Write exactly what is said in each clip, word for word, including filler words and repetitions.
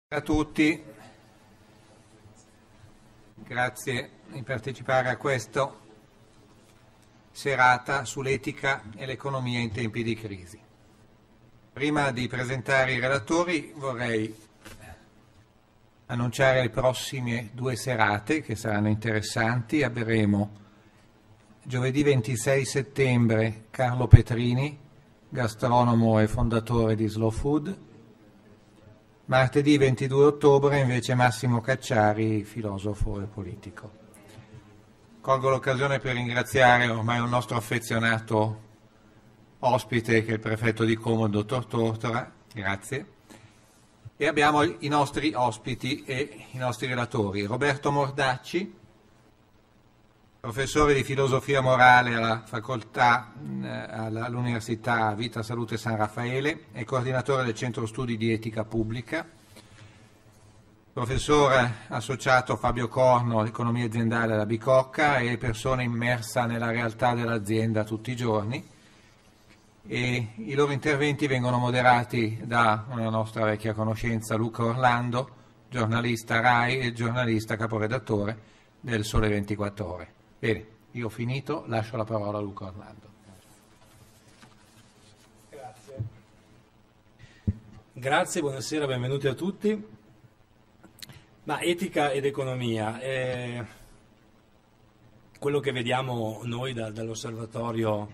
A tutti, grazie di partecipare a questa serata sull'etica e l'economia in tempi di crisi. Prima di presentare i relatori vorrei annunciare le prossime due serate che saranno interessanti. Avremo giovedì ventisei settembre Carlo Petrini, gastronomo e fondatore di Slow Food. Martedì ventidue ottobre invece Massimo Cacciari, filosofo e politico. Colgo l'occasione per ringraziare ormai un nostro affezionato ospite che è il prefetto di Como, il dottor Tortora, grazie. E abbiamo i nostri ospiti e i nostri relatori. Roberto Mordacci, professore di filosofia morale alla facoltà, all'Università Vita Salute San Raffaele e coordinatore del Centro Studi di Etica Pubblica. Professore associato Fabio Corno, Economia Aziendale alla Bicocca e persona immersa nella realtà dell'azienda tutti i giorni. E i loro interventi vengono moderati da una nostra vecchia conoscenza, Luca Orlando, giornalista RAI e giornalista caporedattore del Sole ventiquattro Ore. Bene, io ho finito, lascio la parola a Luca Orlando. Grazie. Grazie, buonasera, benvenuti a tutti. Ma etica ed economia, è quello che vediamo noi da, dall'osservatorio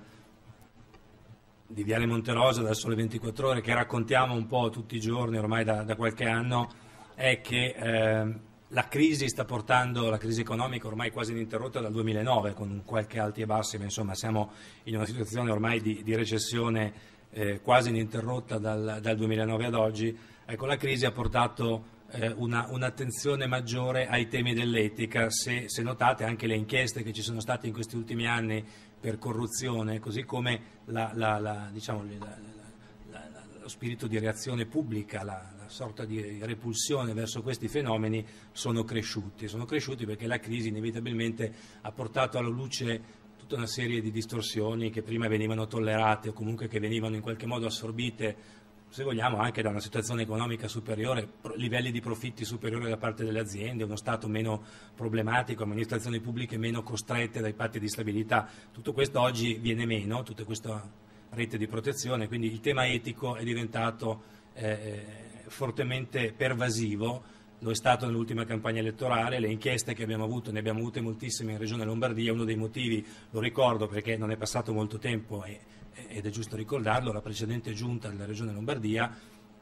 di Viale Monterosa, dal Sole ventiquattro Ore, che raccontiamo un po' tutti i giorni ormai da, da qualche anno, è che eh, la crisi sta portando, la crisi economica ormai quasi ininterrotta dal duemilanove, con qualche alti e bassi, ma insomma siamo in una situazione ormai di, di recessione eh, quasi ininterrotta dal, dal duemilanove ad oggi. Ecco, la crisi ha portato eh, una, un'attenzione maggiore ai temi dell'etica. Se, se notate anche le inchieste che ci sono state in questi ultimi anni per corruzione, così come la, la, la, diciamo, la, la, la, lo spirito di reazione pubblica, la, la sorta di repulsione verso questi fenomeni sono cresciuti. Sono cresciuti perché la crisi inevitabilmente ha portato alla luce tutta una serie di distorsioni che prima venivano tollerate o comunque che venivano in qualche modo assorbite, se vogliamo, anche da una situazione economica superiore, livelli di profitti superiori da parte delle aziende, uno Stato meno problematico, amministrazioni pubbliche meno costrette dai patti di stabilità. Tutto questo oggi viene meno, tutta questa rete di protezione, quindi il tema etico è diventato eh, fortemente pervasivo, lo è stato nell'ultima campagna elettorale, le inchieste che abbiamo avuto, ne abbiamo avute moltissime in Regione Lombardia, uno dei motivi, lo ricordo perché non è passato molto tempo e ed è giusto ricordarlo, la precedente giunta della Regione Lombardia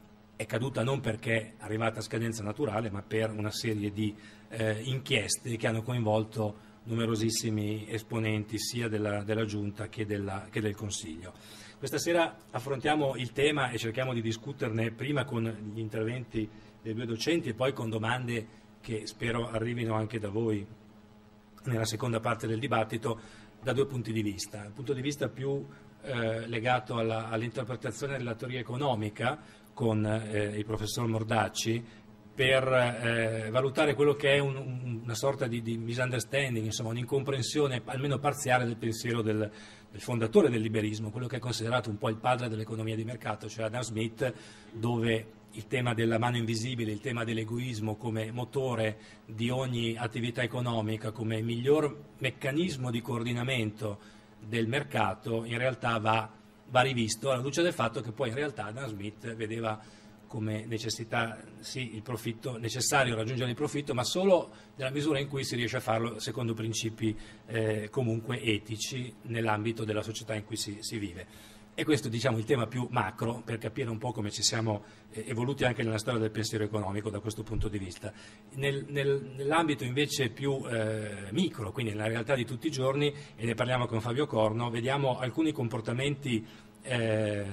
è caduta non perché è arrivata a scadenza naturale, ma per una serie di eh, inchieste che hanno coinvolto numerosissimi esponenti sia della, della giunta che, della, che del Consiglio. Questa sera affrontiamo il tema e cerchiamo di discuterne prima con gli interventi dei due docenti e poi con domande che spero arrivino anche da voi nella seconda parte del dibattito da due punti di vista. Il punto di vista più Eh, legato alla, all'interpretazione della teoria economica con eh, il professor Mordacci per eh, valutare quello che è un, un, una sorta di, di misunderstanding, insomma un'incomprensione almeno parziale del pensiero del, del fondatore del liberismo, quello che è considerato un po' il padre dell'economia di mercato, cioè Adam Smith, dove il tema della mano invisibile, il tema dell'egoismo come motore di ogni attività economica, come miglior meccanismo di coordinamento del mercato, in realtà va, va rivisto alla luce del fatto che poi in realtà Adam Smith vedeva come necessità sì il profitto, necessario raggiungere il profitto, ma solo nella misura in cui si riesce a farlo secondo principi eh, comunque etici nell'ambito della società in cui si, si vive. E questo, diciamo, il tema più macro per capire un po' come ci siamo eh, evoluti anche nella storia del pensiero economico da questo punto di vista. Nel, nel, nell'ambito invece più eh, micro, quindi nella realtà di tutti i giorni, e ne parliamo con Fabio Corno, vediamo alcuni comportamenti eh,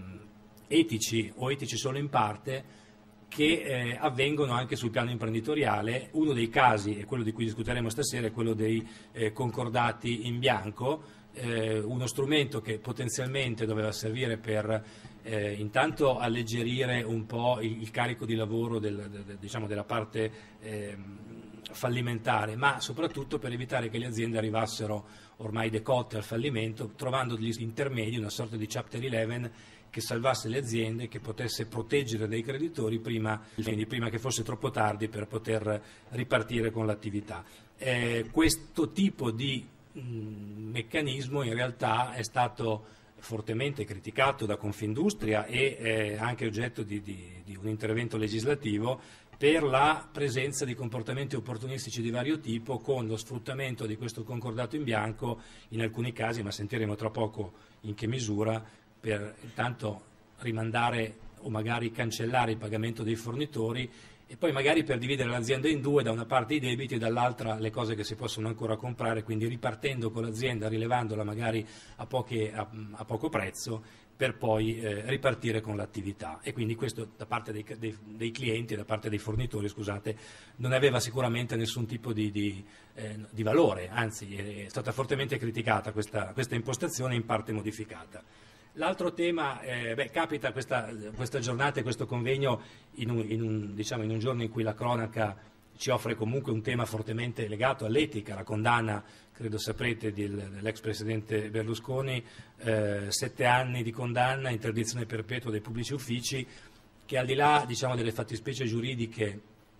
etici o etici solo in parte che eh, avvengono anche sul piano imprenditoriale. Uno dei casi, e quello di cui discuteremo stasera, è quello dei eh, concordati in bianco, Eh, uno strumento che potenzialmente doveva servire per eh, intanto alleggerire un po' il, il carico di lavoro del, de, de, diciamo della parte eh, fallimentare, ma soprattutto per evitare che le aziende arrivassero ormai decotte al fallimento, trovando degli intermedi, una sorta di chapter eleven che salvasse le aziende, che potesse proteggere dei creditori prima, quindi prima che fosse troppo tardi per poter ripartire con l'attività. Eh, questo tipo di mh, meccanismo in realtà è stato fortemente criticato da Confindustria e eh, anche oggetto di, di, di un intervento legislativo per la presenza di comportamenti opportunistici di vario tipo, con lo sfruttamento di questo concordato in bianco in alcuni casi, ma sentiremo tra poco in che misura, per intanto rimandare o magari cancellare il pagamento dei fornitori e poi magari per dividere l'azienda in due, da una parte i debiti e dall'altra le cose che si possono ancora comprare, quindi ripartendo con l'azienda, rilevandola magari a, poche, a, a poco prezzo, per poi eh, ripartire con l'attività. E quindi questo da parte dei, dei, dei clienti, da parte dei fornitori, scusate, non aveva sicuramente nessun tipo di, di, eh, di valore, anzi è stata fortemente criticata questa, questa impostazione, in parte modificata. L'altro tema, eh, beh, capita questa, questa giornata e questo convegno in un, in, un, diciamo, in un giorno in cui la cronaca ci offre comunque un tema fortemente legato all'etica, la condanna, credo saprete, dell'ex presidente Berlusconi, eh, sette anni di condanna, interdizione perpetua dei pubblici uffici, che al di là, diciamo, delle fattispecie giuridiche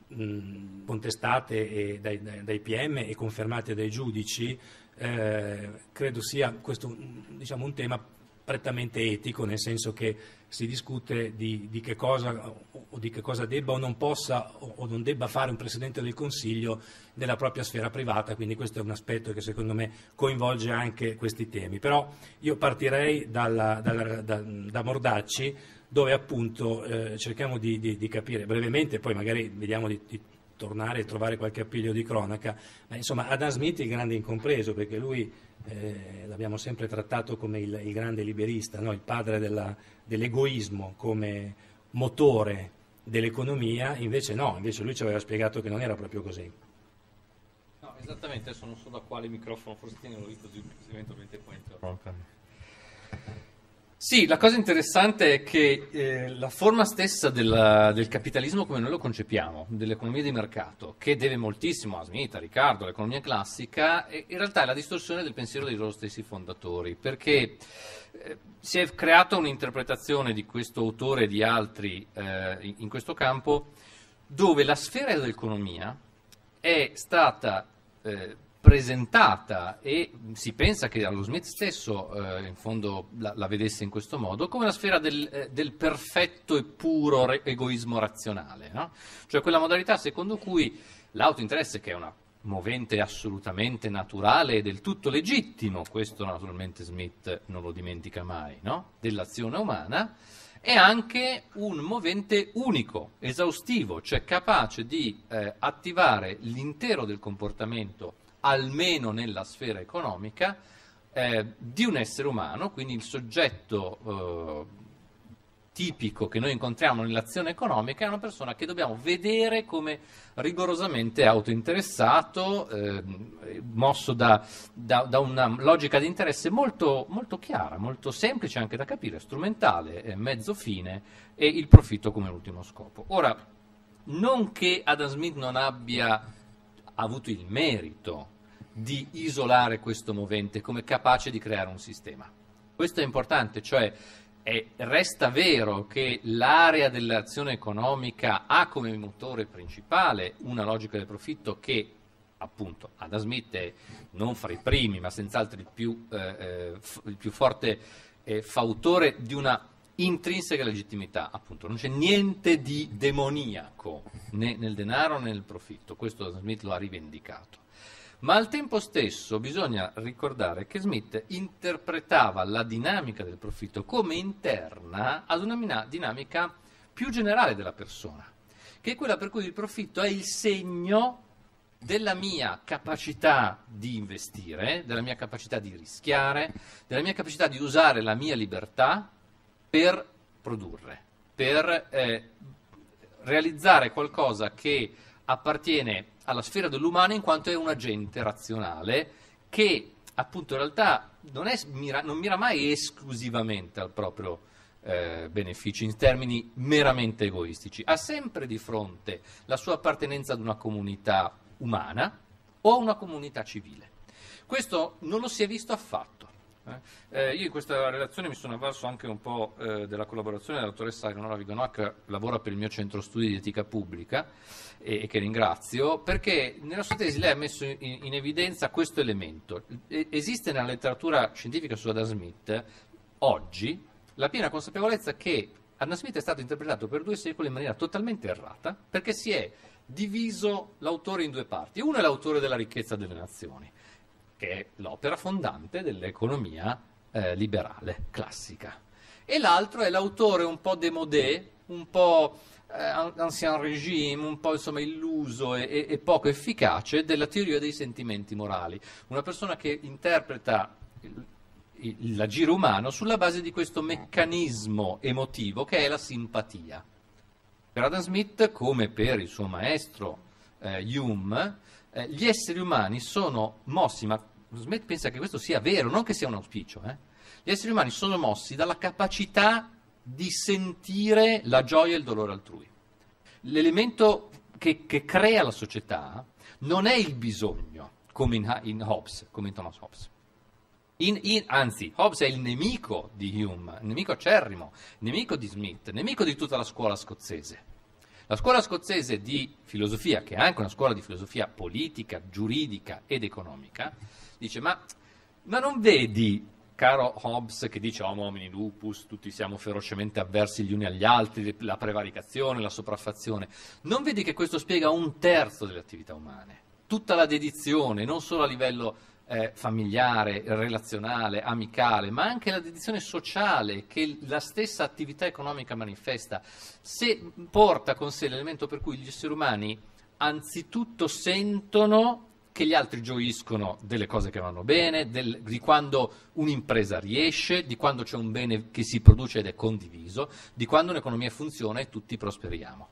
mh, contestate e dai, dai, dai P M e confermate dai giudici, eh, credo sia questo, diciamo, un tema prettamente etico, nel senso che si discute di, di che cosa o di che cosa debba o non possa o non debba fare un Presidente del Consiglio nella propria sfera privata, quindi questo è un aspetto che secondo me coinvolge anche questi temi. Però io partirei dalla, dalla, da, da Mordacci, dove appunto eh, cerchiamo di, di, di capire brevemente, poi magari vediamo di, di tornare e trovare qualche appiglio di cronaca, ma insomma Adam Smith il grande incompreso, perché lui eh, l'abbiamo sempre trattato come il, il grande liberista, no? Il padre della, dell'egoismo come motore dell'economia, invece no, invece lui ci aveva spiegato che non era proprio così. No, esattamente, adesso non so da quale microfono, forse tienilo lì così eventualmente poi interrompermi. Sì, la cosa interessante è che eh, la forma stessa della, del capitalismo come noi lo concepiamo, dell'economia di mercato, che deve moltissimo a Smith, a Riccardo, all'economia classica, e in realtà è la distorsione del pensiero dei loro stessi fondatori, perché eh, si è creata un'interpretazione di questo autore e di altri eh, in, in questo campo, dove la sfera dell'economia è stata eh, presentata, e si pensa che allo Smith stesso eh, in fondo la, la vedesse in questo modo, come la sfera del, eh, del perfetto e puro re- egoismo razionale, no? Cioè quella modalità secondo cui l'autointeresse, che è una movente assolutamente naturale e del tutto legittimo, questo naturalmente Smith non lo dimentica mai, no? Dell'azione umana, è anche un movente unico, esaustivo, cioè capace di eh, attivare l'intero del comportamento, almeno nella sfera economica, eh, di un essere umano, quindi il soggetto eh, tipico che noi incontriamo nell'azione economica è una persona che dobbiamo vedere come rigorosamente autointeressato, eh, mosso da, da, da una logica di interesse molto, molto chiara, molto semplice anche da capire, strumentale, eh, mezzo fine, e il profitto come ultimo scopo. Ora, non che Adam Smith non abbia avuto il merito di isolare questo movente come capace di creare un sistema. Questo è importante, cioè è, resta vero che l'area dell'azione economica ha come motore principale una logica del profitto che, appunto, Adam Smith è non fra i primi, ma senz'altro il più, eh, f- il più forte eh, fautore di una intrinseca legittimità, appunto, non c'è niente di demoniaco né nel denaro né nel profitto, questo Adam Smith lo ha rivendicato. Ma al tempo stesso bisogna ricordare che Smith interpretava la dinamica del profitto come interna ad una dinamica più generale della persona, che è quella per cui il profitto è il segno della mia capacità di investire, della mia capacità di rischiare, della mia capacità di usare la mia libertà per produrre, per eh, realizzare qualcosa che appartiene alla sfera dell'umano in quanto è un agente razionale che appunto in realtà non, è, mira, non mira mai esclusivamente al proprio eh, beneficio in termini meramente egoistici, ha sempre di fronte la sua appartenenza ad una comunità umana o a una comunità civile. Questo non lo si è visto affatto Eh? Eh, io in questa relazione mi sono avvalso anche un po' eh, della collaborazione della dottoressa Eleonora Viganò, che lavora per il mio centro studi di etica pubblica e, e che ringrazio, perché nella sua tesi lei ha messo in, in evidenza questo elemento. E, esiste nella letteratura scientifica su Adam Smith oggi la piena consapevolezza che Adam Smith è stato interpretato per due secoli in maniera totalmente errata, perché si è diviso l'autore in due parti. Uno è l'autore della ricchezza delle nazioni, che è l'opera fondante dell'economia eh, liberale classica, e l'altro è l'autore un po' démodé, un po' eh, ancien régime, un po' insomma illuso e, e, e poco efficace della teoria dei sentimenti morali, una persona che interpreta il, il, l'agire umano sulla base di questo meccanismo emotivo che è la simpatia. Per Adam Smith, come per il suo maestro eh, Hume, Eh, gli esseri umani sono mossi, ma Smith pensa che questo sia vero, non che sia un auspicio, eh? Gli esseri umani sono mossi dalla capacità di sentire la gioia e il dolore altrui. L'elemento che, che crea la società non è il bisogno, come in, in Hobbes, come in Thomas Hobbes. In, in, anzi, Hobbes è il nemico di Hume, il nemico acerrimo, il nemico di Smith, il nemico di tutta la scuola scozzese. La scuola scozzese di filosofia, che è anche una scuola di filosofia politica, giuridica ed economica, dice ma, ma non vedi, caro Hobbes, che dice homo homini lupus, tutti siamo ferocemente avversi gli uni agli altri, la prevaricazione, la sopraffazione, non vedi che questo spiega un terzo delle attività umane, tutta la dedizione, non solo a livello Eh, familiare, relazionale, amicale, ma anche la dedizione sociale che la stessa attività economica manifesta, se porta con sé l'elemento per cui gli esseri umani anzitutto sentono che gli altri gioiscono delle cose che vanno bene, del, di quando un'impresa riesce, di quando c'è un bene che si produce ed è condiviso, di quando un'economia funziona e tutti prosperiamo.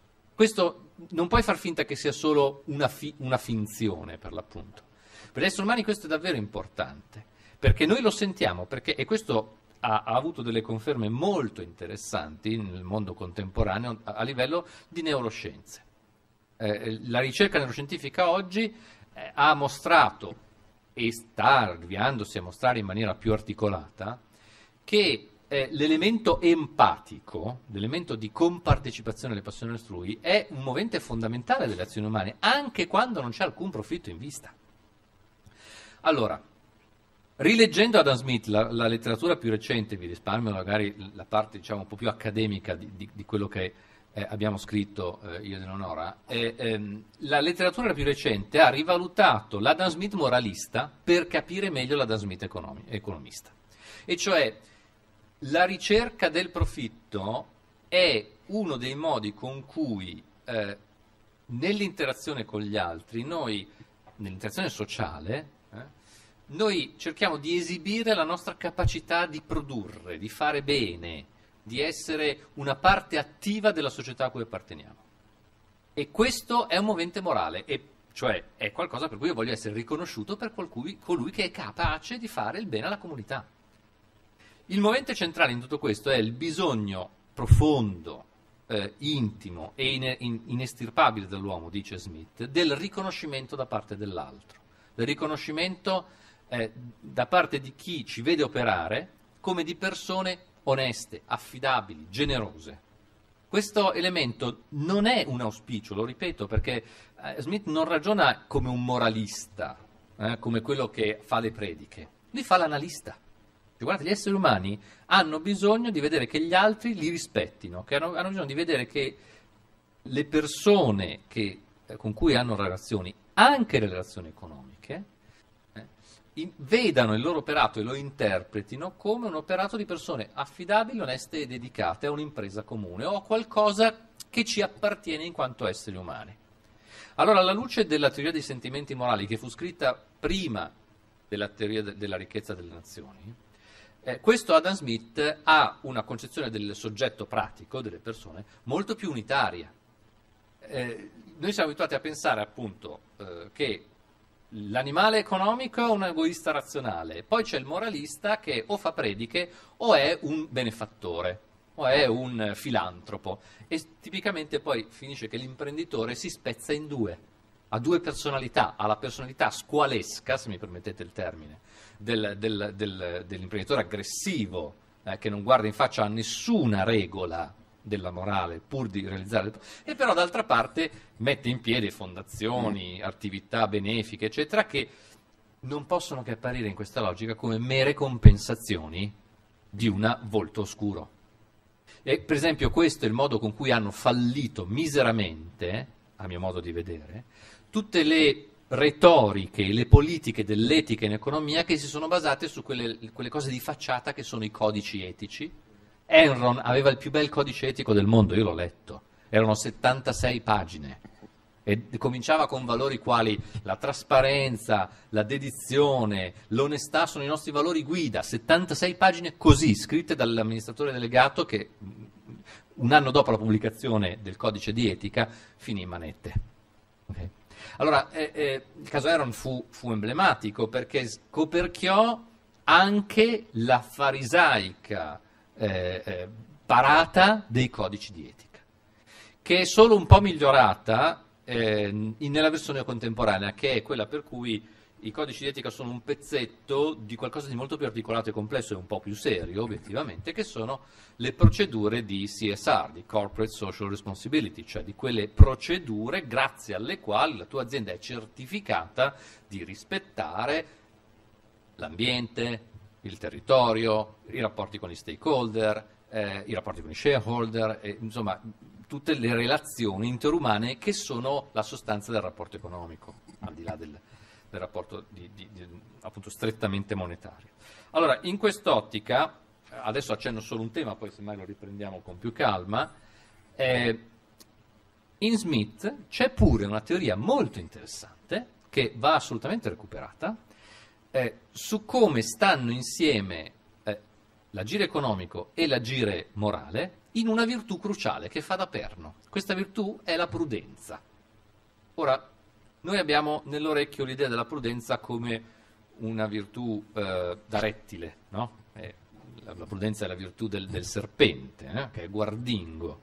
Questo non puoi far finta che sia solo una, fi- una finzione, per l'appunto. Per gli esseri umani questo è davvero importante, perché noi lo sentiamo, perché, e questo ha, ha avuto delle conferme molto interessanti nel mondo contemporaneo a, a livello di neuroscienze. Eh, la ricerca neuroscientifica oggi eh, ha mostrato, e sta avviandosi a mostrare in maniera più articolata, che eh, l'elemento empatico, l'elemento di compartecipazione alle passioni altrui, è un movente fondamentale delle azioni umane, anche quando non c'è alcun profitto in vista. Allora, rileggendo Adam Smith, la, la letteratura più recente, vi risparmio magari la parte diciamo un po' più accademica di, di, di quello che eh, abbiamo scritto eh, io ed Eleonora, eh, ehm, la letteratura più recente ha rivalutato l'Adam Smith moralista per capire meglio l'Adam Smith economi, economista. E cioè, la ricerca del profitto è uno dei modi con cui eh, nell'interazione con gli altri, noi, nell'interazione sociale, noi cerchiamo di esibire la nostra capacità di produrre, di fare bene, di essere una parte attiva della società a cui apparteniamo. E questo è un movente morale, e cioè è qualcosa per cui io voglio essere riconosciuto per colui, colui che è capace di fare il bene alla comunità. Il movente centrale in tutto questo è il bisogno profondo, eh, intimo e in, in, inestirpabile dell'uomo, dice Smith, del riconoscimento da parte dell'altro, del riconoscimento Eh, da parte di chi ci vede operare come di persone oneste, affidabili, generose. Questo elemento non è un auspicio, lo ripeto, perché eh, Smith non ragiona come un moralista, eh, come quello che fa le prediche, lui fa l'analista. Cioè, guardate, gli esseri umani hanno bisogno di vedere che gli altri li rispettino, che hanno, hanno bisogno di vedere che le persone che, eh, con cui hanno relazioni, anche le relazioni economiche, vedano il loro operato e lo interpretino come un operato di persone affidabili, oneste e dedicate a un'impresa comune o a qualcosa che ci appartiene in quanto esseri umani. Allora, alla luce della teoria dei sentimenti morali, che fu scritta prima della teoria de- della ricchezza delle nazioni, eh, questo Adam Smith ha una concezione del soggetto pratico delle persone molto più unitaria. Eh, noi siamo abituati a pensare appunto eh, che l'animale economico è un egoista razionale, poi c'è il moralista che o fa prediche o è un benefattore o è un filantropo, e tipicamente poi finisce che l'imprenditore si spezza in due, ha due personalità, ha la personalità squalesca, se mi permettete il termine, del, del, del, dell'imprenditore aggressivo, eh, che non guarda in faccia a nessuna regola della morale pur di realizzare, e però d'altra parte mette in piedi fondazioni, attività benefiche, eccetera, che non possono che apparire in questa logica come mere compensazioni di un volto oscuro. E per esempio questo è il modo con cui hanno fallito miseramente, a mio modo di vedere, tutte le retoriche e le politiche dell'etica in economia che si sono basate su quelle, quelle cose di facciata che sono i codici etici. Enron aveva il più bel codice etico del mondo, io l'ho letto, erano settantasei pagine e cominciava con valori quali la trasparenza, la dedizione, l'onestà sono i nostri valori guida, settantasei pagine così, scritte dall'amministratore delegato che un anno dopo la pubblicazione del codice di etica finì in manette. Okay. Allora, eh, eh, il caso Enron fu, fu emblematico perché scoperchiò anche la farisaica eh, eh, parata dei codici di etica, che è solo un po' migliorata eh, in, nella versione contemporanea, che è quella per cui i codici di etica sono un pezzetto di qualcosa di molto più articolato e complesso e un po' più serio, obiettivamente, che sono le procedure di C S R, di Corporate Social Responsibility, cioè di quelle procedure grazie alle quali la tua azienda è certificata di rispettare l'ambiente, il territorio, i rapporti con gli stakeholder, eh, i rapporti con i shareholder, eh, insomma tutte le relazioni interumane che sono la sostanza del rapporto economico, al di là del, del rapporto di, di, di, appunto strettamente monetario. Allora, in quest'ottica, adesso accenno solo un tema, poi semmai lo riprendiamo con più calma, eh, in Smith c'è pure una teoria molto interessante che va assolutamente recuperata, eh, su come stanno insieme eh, l'agire economico e l'agire morale in una virtù cruciale che fa da perno. Questa virtù è la prudenza. Ora, noi abbiamo nell'orecchio l'idea della prudenza come una virtù eh, da rettile, no? Eh, la, la prudenza è la virtù del, del serpente, eh, che è guardingo.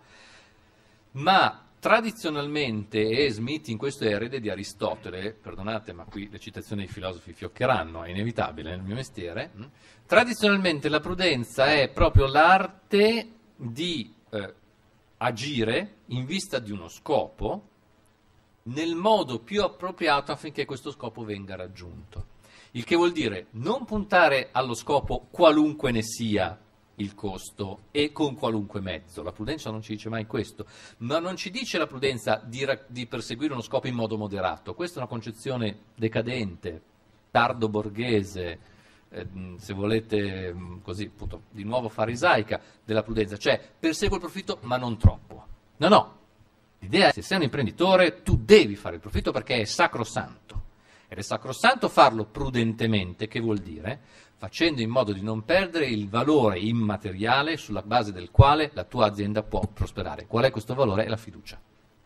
Ma tradizionalmente, e Smith in questo è erede di Aristotele, perdonate ma qui le citazioni dei filosofi fioccheranno, è inevitabile nel mio mestiere, hm? Tradizionalmente la prudenza è proprio l'arte di eh, agire in vista di uno scopo nel modo più appropriato affinché questo scopo venga raggiunto. Il che vuol dire non puntare allo scopo qualunque ne sia il costo e con qualunque mezzo. La prudenza non ci dice mai questo, ma non ci dice la prudenza di, di perseguire uno scopo in modo moderato. Questa è una concezione decadente, tardo borghese, eh, se volete così, appunto, di nuovo farisaica della prudenza, cioè perseguo il profitto ma non troppo. No, no, l'idea è che se sei un imprenditore tu devi fare il profitto perché è sacrosanto, ed è sacrosanto farlo prudentemente, che vuol dire facendo in modo di non perdere il valore immateriale sulla base del quale la tua azienda può prosperare. Qual è questo valore? È la fiducia.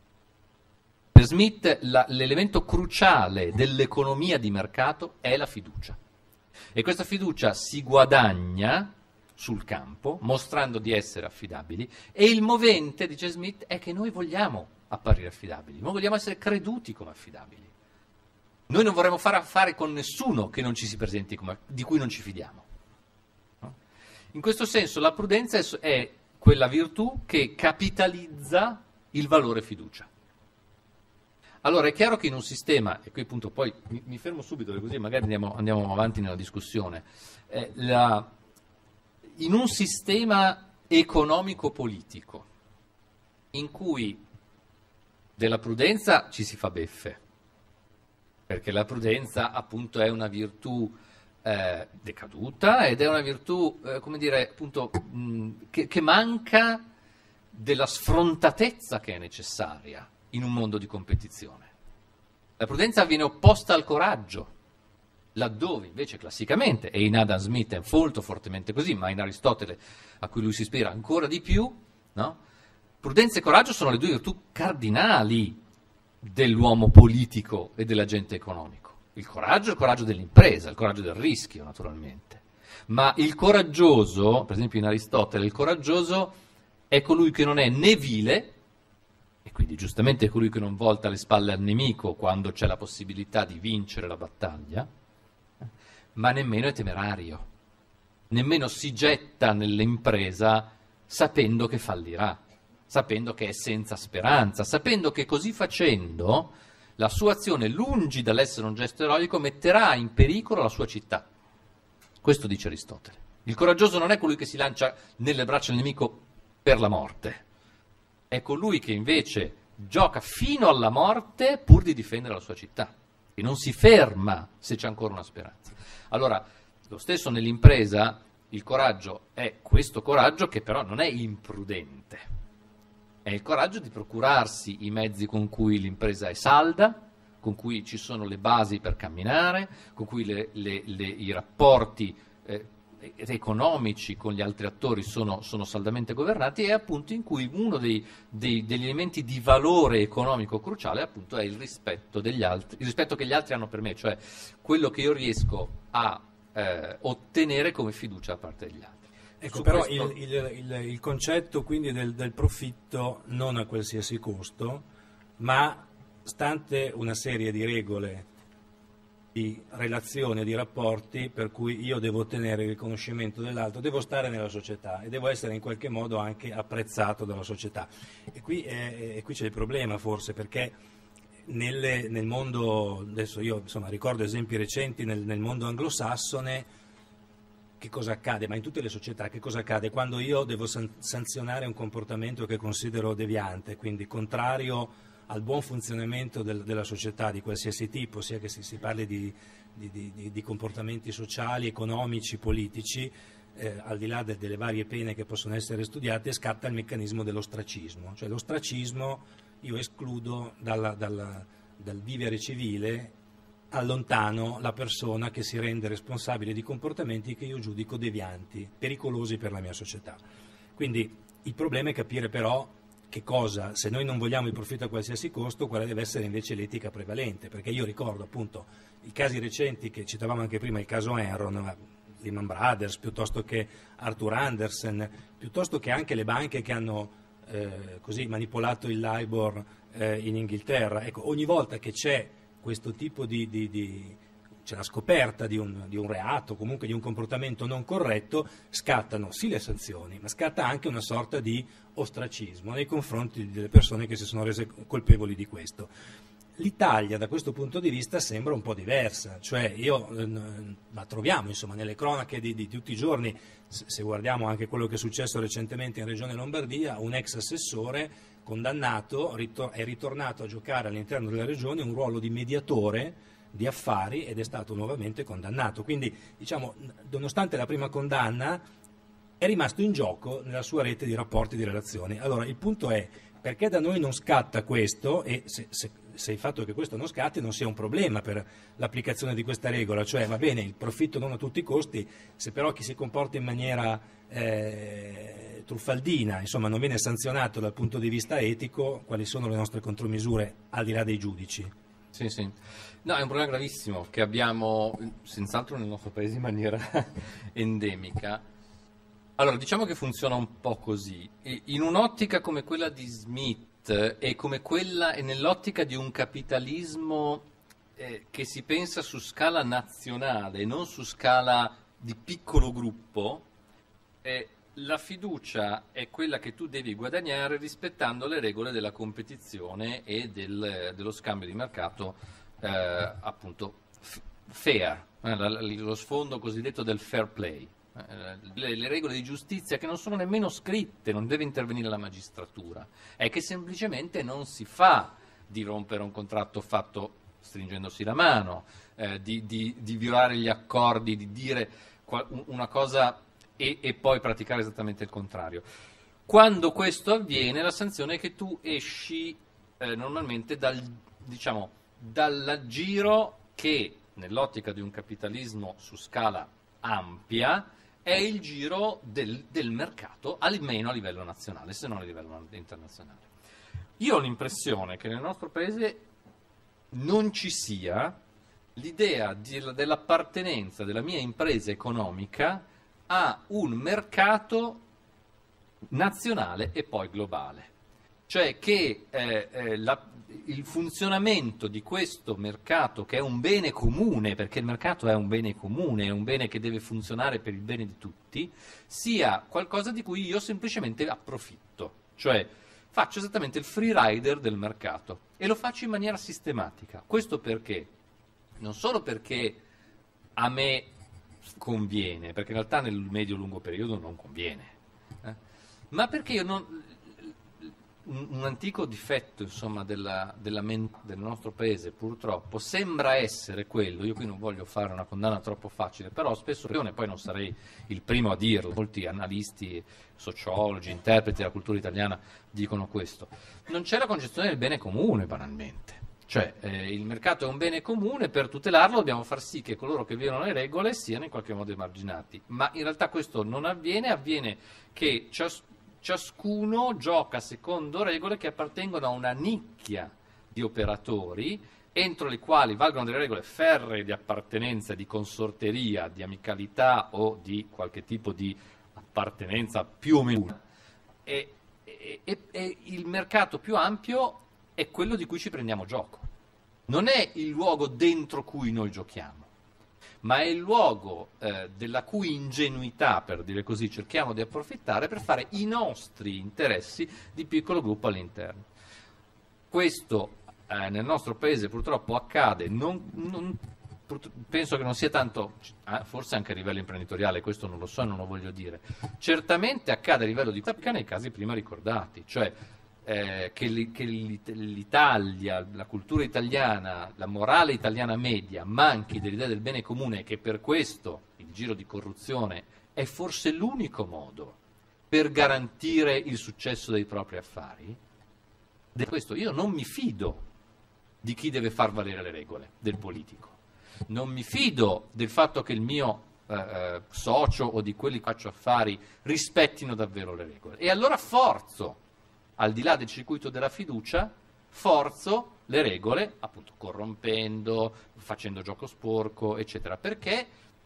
Per Smith la, l'elemento cruciale dell'economia di mercato è la fiducia. E questa fiducia si guadagna sul campo, mostrando di essere affidabili, e il movente, dice Smith, è che noi vogliamo apparire affidabili, noi vogliamo essere creduti come affidabili. Noi non vorremmo fare affari con nessuno che non ci si presenti come, di cui non ci fidiamo. No? In questo senso la prudenza è, è quella virtù che capitalizza il valore fiducia. Allora è chiaro che in un sistema, e qui appunto poi mi, mi fermo subito così magari andiamo, andiamo avanti nella discussione, eh, la, in un sistema economico-politico in cui della prudenza ci si fa beffe, perché la prudenza appunto è una virtù eh, decaduta ed è una virtù, eh, come dire, appunto, mh, che, che manca della sfrontatezza che è necessaria in un mondo di competizione. La prudenza viene opposta al coraggio, laddove invece classicamente, e in Adam Smith è molto fortemente così, ma in Aristotele, a cui lui si ispira ancora di più, no? Prudenza e coraggio sono le due virtù cardinali dell'uomo politico e dell'agente economico. Il coraggio è il coraggio dell'impresa, il coraggio del rischio, naturalmente. Ma il coraggioso, per esempio in Aristotele, il coraggioso è colui che non è né vile e quindi giustamente è colui che non volta le spalle al nemico quando c'è la possibilità di vincere la battaglia, ma nemmeno è temerario, nemmeno si getta nell'impresa sapendo che fallirà, sapendo che è senza speranza, sapendo che così facendo la sua azione, lungi dall'essere un gesto eroico, metterà in pericolo la sua città. Questo dice Aristotele. Il coraggioso non è colui che si lancia nelle braccia del nemico per la morte, è colui che invece gioca fino alla morte pur di difendere la sua città e non si ferma se c'è ancora una speranza. Allora, lo stesso nell'impresa, il coraggio è questo coraggio che però non è imprudente, è il coraggio di procurarsi i mezzi con cui l'impresa è salda, con cui ci sono le basi per camminare, con cui le, le, le, i rapporti eh, economici con gli altri attori sono, sono saldamente governati, e appunto in cui uno dei, dei, degli elementi di valore economico cruciale appunto è il rispetto degli altri, il rispetto che gli altri hanno per me, cioè quello che io riesco a eh, ottenere come fiducia da parte degli altri. Ecco, Su però questo... il, il, il, il concetto quindi del, del profitto non a qualsiasi costo, ma stante una serie di regole di relazioni e di rapporti per cui io devo ottenere il riconoscimento dell'altro, devo stare nella società e devo essere in qualche modo anche apprezzato dalla società. E qui, è, e qui c'è il problema forse, perché nelle, nel mondo, adesso io insomma ricordo esempi recenti nel, nel mondo anglosassone, che cosa accade? Ma in tutte le società che cosa accade? Quando io devo san- sanzionare un comportamento che considero deviante, quindi contrario al buon funzionamento del, della società di qualsiasi tipo, sia che si, si parli di, di, di, di comportamenti sociali, economici, politici, eh, al di là de, delle varie pene che possono essere studiate, scatta il meccanismo dell'ostracismo. Cioè l'ostracismo io escludo dalla, dalla, dal vivere civile, allontano la persona che si rende responsabile di comportamenti che io giudico devianti, pericolosi per la mia società. Quindi il problema è capire però che cosa, se noi non vogliamo il profitto a qualsiasi costo, quale deve essere invece l'etica prevalente, perché io ricordo appunto i casi recenti che citavamo anche prima, il caso Enron, Lehman Brothers, piuttosto che Arthur Andersen, piuttosto che anche le banche che hanno eh, così manipolato il LIBOR eh, in Inghilterra. Ecco, ogni volta che c'è questo tipo di, di, di c'è la scoperta di un, di un reato, comunque di un comportamento non corretto, scattano sì le sanzioni, ma scatta anche una sorta di ostracismo nei confronti delle persone che si sono rese colpevoli di questo. L'Italia da questo punto di vista sembra un po' diversa, cioè io eh, la troviamo insomma nelle cronache di, di tutti i giorni, se guardiamo anche quello che è successo recentemente in Regione Lombardia, un ex assessore condannato ritor- è ritornato a giocare all'interno della regione un ruolo di mediatore di affari ed è stato nuovamente condannato. Quindi, diciamo, nonostante la prima condanna, è rimasto in gioco nella sua rete di rapporti e di relazioni. Allora, il punto è, perché da noi non scatta questo, e se, se, se il fatto che questo non scatti non sia un problema per l'applicazione di questa regola, cioè va bene il profitto non a tutti i costi, se però chi si comporta in maniera eh, truffaldina, insomma, non viene sanzionato dal punto di vista etico, quali sono le nostre contromisure al di là dei giudici? Sì, sì. No, è un problema gravissimo che abbiamo senz'altro nel nostro paese in maniera endemica. Allora, diciamo che funziona un po' così. In un'ottica come quella di Smith e come quella e nell'ottica di un capitalismo eh, che si pensa su scala nazionale, non su scala di piccolo gruppo, eh, la fiducia è quella che tu devi guadagnare rispettando le regole della competizione e del, dello scambio di mercato eh, appunto f- fair, eh, la, la, lo sfondo cosiddetto del fair play, eh, le, le regole di giustizia che non sono nemmeno scritte, non deve intervenire la magistratura, è che semplicemente non si fa di rompere un contratto fatto stringendosi la mano, eh, di, di, di violare gli accordi, di dire qual- una cosa E, e poi praticare esattamente il contrario. Quando questo avviene, la sanzione è che tu esci eh, normalmente dal, diciamo, dall'aggiro che, nell'ottica di un capitalismo su scala ampia, è il giro del, del mercato, almeno a livello nazionale, se non a livello internazionale. Io ho l'impressione che nel nostro paese non ci sia l'idea di, dell'appartenenza della mia impresa economica a un mercato nazionale e poi globale. cioè che eh, eh, la, il funzionamento di questo mercato, che è un bene comune, perché il mercato è un bene comune, è un bene che deve funzionare per il bene di tutti, sia qualcosa di cui io semplicemente approfitto, cioè faccio esattamente il free rider del mercato e lo faccio in maniera sistematica. Questo perché? Non solo perché a me conviene, perché in realtà nel medio-lungo periodo non conviene, eh? ma perché io non... Un, un antico difetto, insomma, della, della men- del nostro paese, purtroppo, sembra essere quello, io qui non voglio fare una condanna troppo facile, però spesso, e poi non sarei il primo a dirlo, molti analisti, sociologi, interpreti della cultura italiana dicono questo, non c'è la concezione del bene comune, banalmente. Cioè, eh, il mercato è un bene comune, per tutelarlo dobbiamo far sì che coloro che violano le regole siano in qualche modo emarginati, ma in realtà questo non avviene, avviene che cias- ciascuno gioca secondo regole che appartengono a una nicchia di operatori, entro le quali valgono delle regole ferree di appartenenza, di consorteria, di amicalità o di qualche tipo di appartenenza più o meno. E, e, e, e il mercato più ampio è quello di cui ci prendiamo gioco. Non è il luogo dentro cui noi giochiamo, ma è il luogo eh, della cui ingenuità, per dire così, cerchiamo di approfittare per fare i nostri interessi di piccolo gruppo all'interno. Questo eh, nel nostro paese purtroppo accade, non, non, penso che non sia tanto, forse anche a livello imprenditoriale, questo non lo so, non lo voglio dire, certamente accade a livello di tapca nei casi prima ricordati, cioè Eh, che, li, che l'Italia, la cultura italiana, la morale italiana media manchi dell'idea del bene comune e che per questo il giro di corruzione è forse l'unico modo per garantire il successo dei propri affari. Di questo io non mi fido di chi deve far valere le regole, del politico. Non mi fido del fatto che il mio eh, socio o di quelli che faccio affari rispettino davvero le regole. E allora forzo, al di là del circuito della fiducia, forzo le regole, appunto corrompendo, facendo gioco sporco, eccetera. Perché?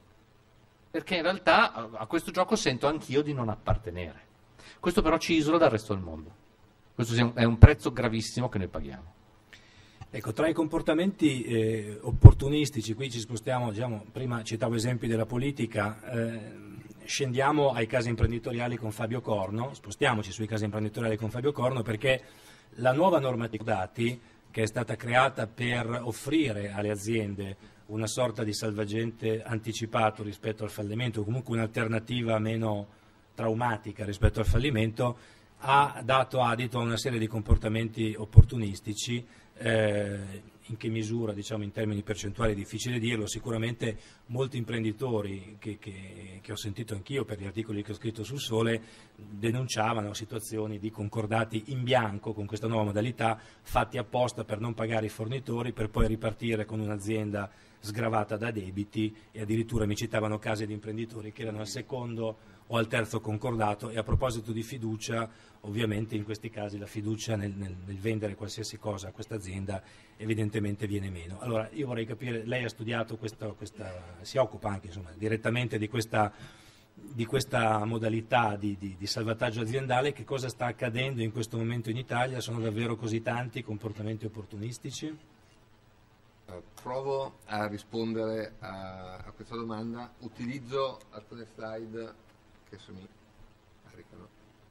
Perché in realtà a questo gioco sento anch'io di non appartenere. Questo però ci isola dal resto del mondo. Questo è un prezzo gravissimo che noi paghiamo. Ecco, tra i comportamenti eh, opportunistici, qui ci spostiamo, diciamo, prima citavo esempi della politica, eh, scendiamo ai casi imprenditoriali con Fabio Corno, spostiamoci sui casi imprenditoriali con Fabio Corno, perché la nuova normativa dati che è stata creata per offrire alle aziende una sorta di salvagente anticipato rispetto al fallimento, o comunque un'alternativa meno traumatica rispetto al fallimento, ha dato adito a una serie di comportamenti opportunistici. Eh, in che misura, diciamo, in termini percentuali è difficile dirlo, sicuramente molti imprenditori che, che, che ho sentito anch'io per gli articoli che ho scritto sul Sole denunciavano situazioni di concordati in bianco con questa nuova modalità, fatti apposta per non pagare i fornitori, per poi ripartire con un'azienda sgravata da debiti, e addirittura mi citavano casi di imprenditori che erano al secondo o al terzo concordato. E a proposito di fiducia, ovviamente in questi casi la fiducia nel, nel, nel vendere qualsiasi cosa a questa azienda evidentemente viene meno. Allora io vorrei capire, lei ha studiato questa, questa si occupa anche, insomma, direttamente di questa, di questa modalità di, di, di salvataggio aziendale, che cosa sta accadendo in questo momento in Italia? Sono davvero così tanti i comportamenti opportunistici? Provo a rispondere a, a questa domanda, utilizzo alcune slide che se mi caricano.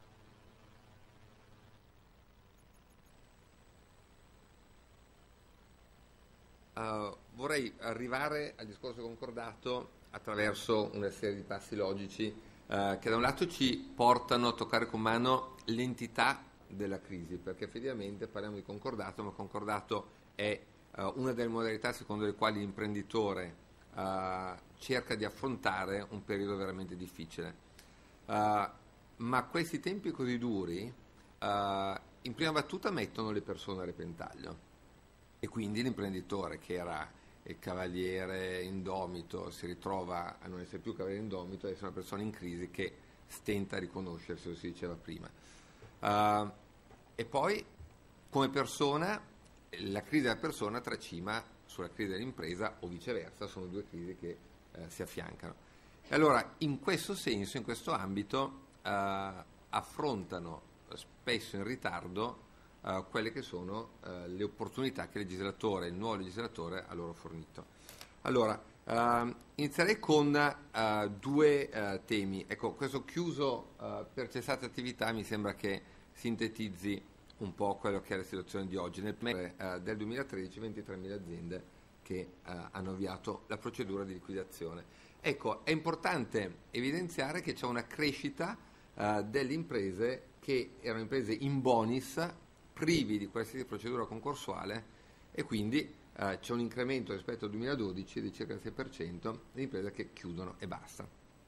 Uh, vorrei arrivare al discorso concordato attraverso una serie di passi logici uh, che da un lato ci portano a toccare con mano l'entità della crisi, perché effettivamente parliamo di concordato, ma concordato è uh, una delle modalità secondo le quali l'imprenditore uh, cerca di affrontare un periodo veramente difficile. Uh, ma questi tempi così duri uh, in prima battuta mettono le persone a repentaglio, e quindi l'imprenditore, che era il cavaliere indomito, si ritrova a non essere più cavaliere indomito, ad essere una persona in crisi che stenta a riconoscersi, lo si diceva prima. Uh, e poi come persona, la crisi della persona tracima sulla crisi dell'impresa, o viceversa, sono due crisi che uh, si affiancano. E allora, in questo senso, in questo ambito, uh, affrontano spesso in ritardo uh, quelle che sono uh, le opportunità che il legislatore, il nuovo legislatore ha loro fornito. Allora, uh, inizierei con uh, due uh, temi. Ecco, questo chiuso uh, per cessate attività mi sembra che sintetizzi un po' quello che è la situazione di oggi. Nel primo uh, del duemilatredici ventitremila aziende che uh, hanno avviato la procedura di liquidazione. Ecco, è importante evidenziare che c'è una crescita uh, delle imprese che erano imprese in bonis, privi di qualsiasi procedura concorsuale, e quindi uh, c'è un incremento rispetto al duemiladodici di circa il sei per cento di imprese che chiudono e basta.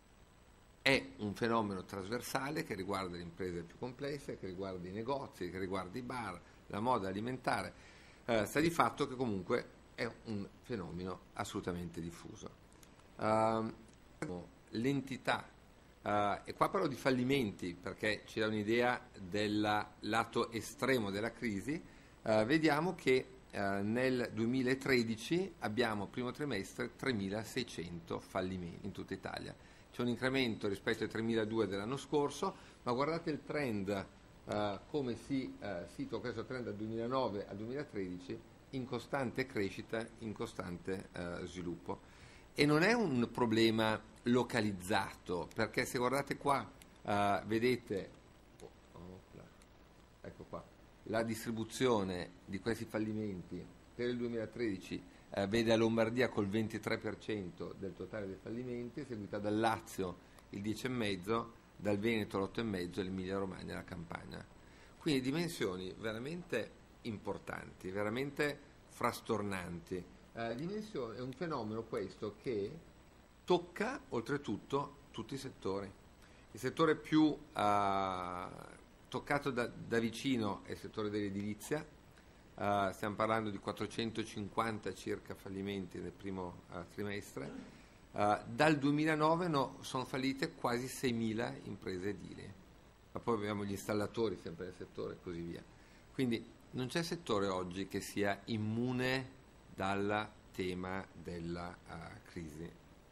È un fenomeno trasversale che riguarda le imprese più complesse, che riguarda i negozi, che riguarda i bar, la moda alimentare. Uh, sta di fatto che comunque è un fenomeno assolutamente diffuso. Uh, l'entità, uh, e qua parlo di fallimenti perché ci dà un'idea del lato estremo della crisi. Uh, vediamo che uh, nel duemilatredici abbiamo primo trimestre tremilaseicento fallimenti in tutta Italia. C'è un incremento rispetto ai tremiladuecento dell'anno scorso, ma guardate il trend, uh, come si uh, situa questo trend dal duemilanove al duemilatredici, in costante crescita, in costante uh, sviluppo. E non è un problema localizzato, perché se guardate qua, uh, vedete, oh, oh, ecco qua, la distribuzione di questi fallimenti per il duemilatredici eh, vede la Lombardia col ventitré per cento del totale dei fallimenti, seguita dal Lazio il dieci virgola cinque per cento, dal Veneto l'otto virgola cinque per cento e l'Emilia Romagna e la Campania. Quindi dimensioni veramente importanti, veramente frastornanti. Eh, dimensione, è un fenomeno questo che tocca oltretutto tutti i settori. Il settore più eh, toccato da, da vicino è il settore dell'edilizia. Uh, stiamo parlando di quattrocentocinquanta circa fallimenti nel primo uh, trimestre. Uh, dal duemilanove no, sono fallite quasi seimila imprese edili, ma poi abbiamo gli installatori sempre nel settore e così via. Quindi non c'è settore oggi che sia immune dal tema della uh, crisi.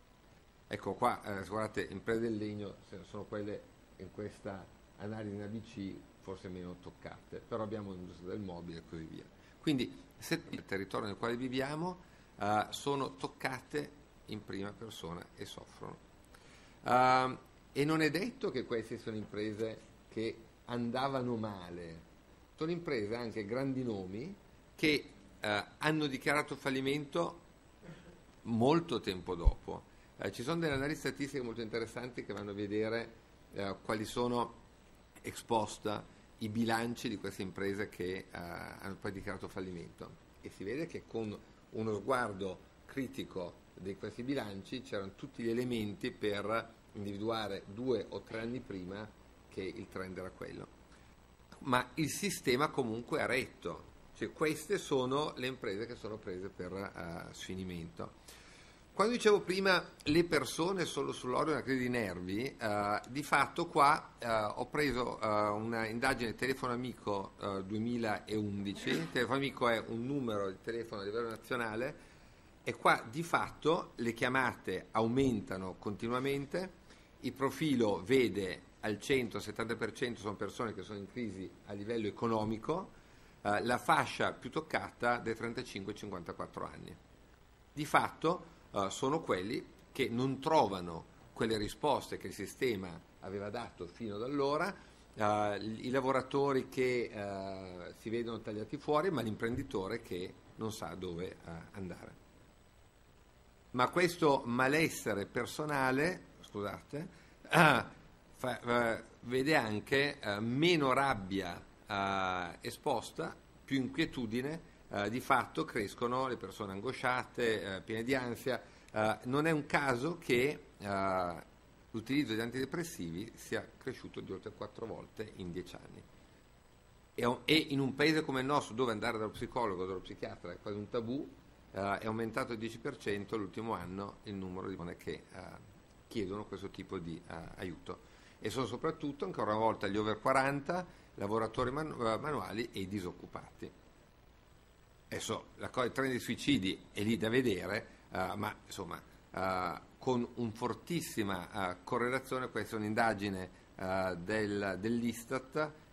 Ecco qua, uh, guardate, imprese del legno sono quelle in questa analisi in A B C forse meno toccate, però abbiamo l'industria del mobile e così via. Quindi se il territorio nel quale viviamo uh, sono toccate in prima persona e soffrono. Uh, e non è detto che queste siano imprese che andavano male, sono imprese anche grandi nomi che uh, hanno dichiarato fallimento molto tempo dopo. Uh, ci sono delle analisi statistiche molto interessanti che vanno a vedere uh, quali sono ex post i bilanci di queste imprese che uh, hanno poi dichiarato fallimento, e si vede che con uno sguardo critico di questi bilanci c'erano tutti gli elementi per individuare due o tre anni prima che il trend era quello. Ma il sistema comunque ha retto, cioè queste sono le imprese che sono prese per uh, sfinimento. Quando dicevo prima le persone solo sull'orlo di una crisi di nervi, uh, di fatto qua uh, ho preso uh, una indagine Telefono Amico uh, duemilaundici. Telefono Amico è un numero di telefono a livello nazionale, e qua di fatto le chiamate aumentano continuamente, il profilo vede al cento settanta per cento sono persone che sono in crisi a livello economico, uh, la fascia più toccata dai trentacinque ai cinquantaquattro anni. Di fatto Uh, sono quelli che non trovano quelle risposte che il sistema aveva dato fino ad allora, uh, i lavoratori che uh, si vedono tagliati fuori, ma l'imprenditore che non sa dove uh, andare. Ma questo malessere personale, scusate, uh, fa, uh, vede anche uh, meno rabbia uh, esposta, più inquietudine. Uh, di fatto crescono le persone angosciate, uh, piene di ansia. Uh, non è un caso che uh, l'utilizzo di antidepressivi sia cresciuto di oltre quattro volte in dieci anni. E, e in un paese come il nostro, dove andare dallo psicologo o dallo psichiatra è quasi un tabù, uh, è aumentato il dieci per cento l'ultimo anno il numero di persone che uh, chiedono questo tipo di uh, aiuto. E sono soprattutto, ancora una volta, gli over quaranta, lavoratori man- manuali e i disoccupati. Adesso la cosa, il trend dei suicidi è lì da vedere, uh, ma insomma uh, con un fortissima uh, correlazione. Questa è un'indagine uh, del, dell'Istat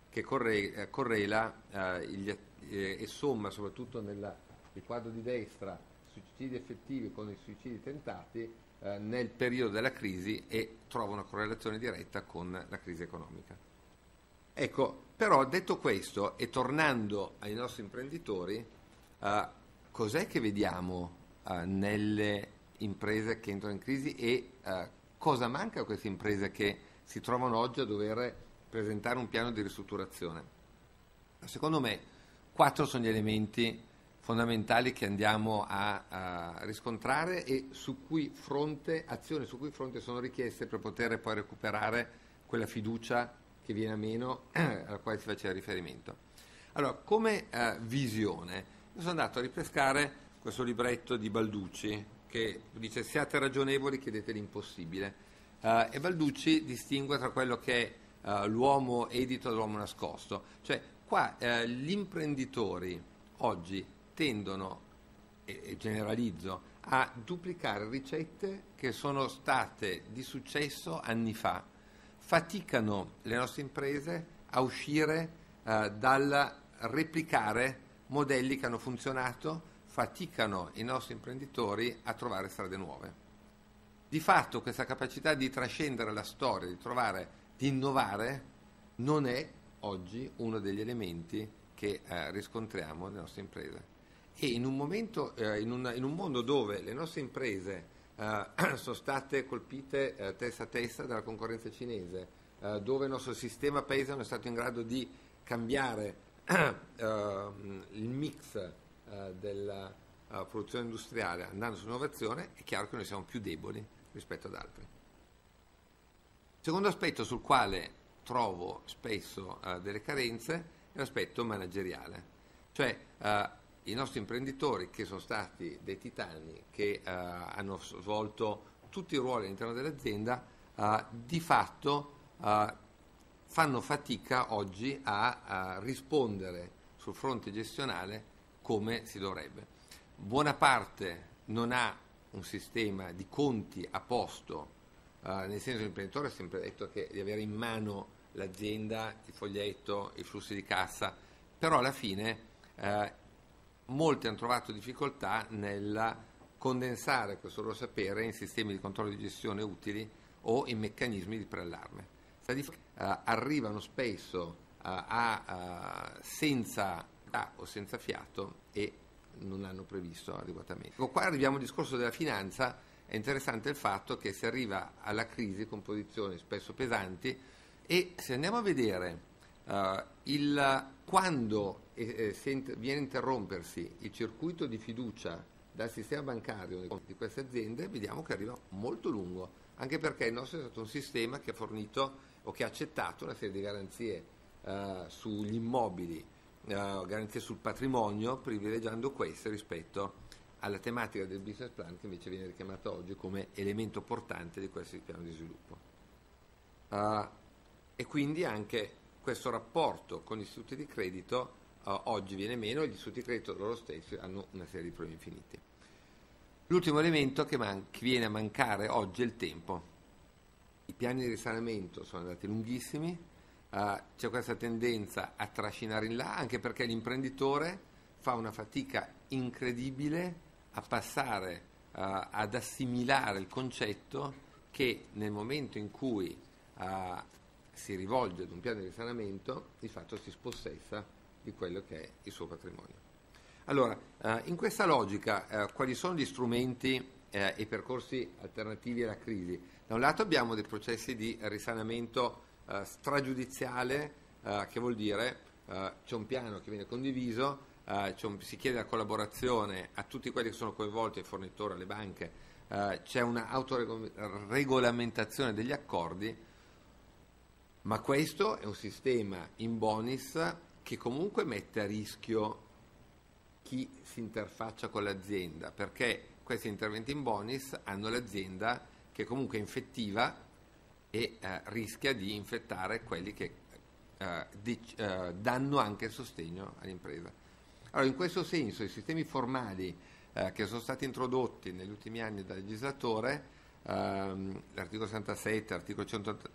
che corre, eh, correla eh, gli, eh, e somma soprattutto nel quadro di destra suicidi effettivi con i suicidi tentati eh, nel periodo della crisi e trova una correlazione diretta con la crisi economica. Ecco, però detto questo e tornando ai nostri imprenditori, eh, cos'è che vediamo eh, nelle imprese che entrano in crisi e eh, cosa manca a queste imprese che si trovano oggi a dover presentare un piano di ristrutturazione? Secondo me quattro sono gli elementi fondamentali che andiamo a, a riscontrare e su cui fronte, azioni su cui fronte sono richieste per poter poi recuperare quella fiducia che viene a meno alla quale si faceva riferimento. Allora, come eh, visione, io sono andato a ripescare questo libretto di Balducci che dice siate ragionevoli, chiedete l'impossibile. Uh, e Balducci distingue tra quello che è uh, l'uomo edito dall'uomo nascosto. Cioè, qua uh, gli imprenditori oggi tendono, e, e generalizzo, a duplicare ricette che sono state di successo anni fa. Faticano le nostre imprese a uscire uh, dal replicare modelli che hanno funzionato, faticano i nostri imprenditori a trovare strade nuove. Di fatto questa capacità di trascendere la storia, di trovare, di innovare, non è oggi uno degli elementi che eh, riscontriamo nelle nostre imprese. E in un momento, eh, in, un, in un mondo dove le nostre imprese eh, sono state colpite eh, testa a testa dalla concorrenza cinese, eh, dove il nostro sistema paese non è stato in grado di cambiare eh, il mix eh, della eh, produzione industriale andando sull'innovazione, è chiaro che noi siamo più deboli rispetto ad altri. Secondo aspetto sul quale trovo spesso uh, delle carenze è l'aspetto manageriale, cioè uh, i nostri imprenditori che sono stati dei titani, che uh, hanno svolto tutti i ruoli all'interno dell'azienda, uh, di fatto uh, fanno fatica oggi a, a rispondere sul fronte gestionale come si dovrebbe. Buona parte non ha un sistema di conti a posto, uh, nel senso che l'imprenditore ha sempre detto che di avere in mano l'azienda, il foglietto, i flussi di cassa, però alla fine uh, molti hanno trovato difficoltà nel condensare questo loro sapere in sistemi di controllo di gestione utili o in meccanismi di preallarme. Uh, arrivano spesso uh, a, uh, senza uh, o senza fiato e non hanno previsto adeguatamente. Ecco, qua arriviamo al discorso della finanza. È interessante il fatto che si arriva alla crisi con posizioni spesso pesanti e se andiamo a vedere uh, il, quando eh, eh, viene a interrompersi il circuito di fiducia dal sistema bancario di queste aziende, vediamo che arriva molto lungo, anche perché il nostro è stato un sistema che ha fornito o che ha accettato una serie di garanzie uh, sugli immobili, Uh, garanzie sul patrimonio, privilegiando queste rispetto alla tematica del business plan che invece viene richiamata oggi come elemento portante di questo piano di sviluppo. Uh, e quindi anche questo rapporto con gli istituti di credito uh, oggi viene meno e gli istituti di credito loro stessi hanno una serie di problemi infiniti. L'ultimo elemento che, man- che viene a mancare oggi è il tempo. I piani di risanamento sono andati lunghissimi. Uh, c'è questa tendenza a trascinare in là, anche perché l'imprenditore fa una fatica incredibile a passare uh, ad assimilare il concetto che nel momento in cui uh, si rivolge ad un piano di risanamento di fatto si spossessa di quello che è il suo patrimonio. Allora, uh, in questa logica uh, quali sono gli strumenti uh, e i percorsi alternativi alla crisi? Da un lato abbiamo dei processi di risanamento Uh, stragiudiziale, uh, che vuol dire uh, c'è un piano che viene condiviso, uh, c'è un, si chiede la collaborazione a tutti quelli che sono coinvolti, ai fornitori, alle banche, uh, c'è un'autoregolamentazione degli accordi, ma questo è un sistema in bonis che comunque mette a rischio chi si interfaccia con l'azienda, perché questi interventi in bonis hanno l'azienda che comunque è infettiva e eh, rischia di infettare quelli che eh, di, eh, danno anche il sostegno all'impresa. Allora, in questo senso i sistemi formali eh, che sono stati introdotti negli ultimi anni dal legislatore, ehm, l'articolo sessantasette, l'articolo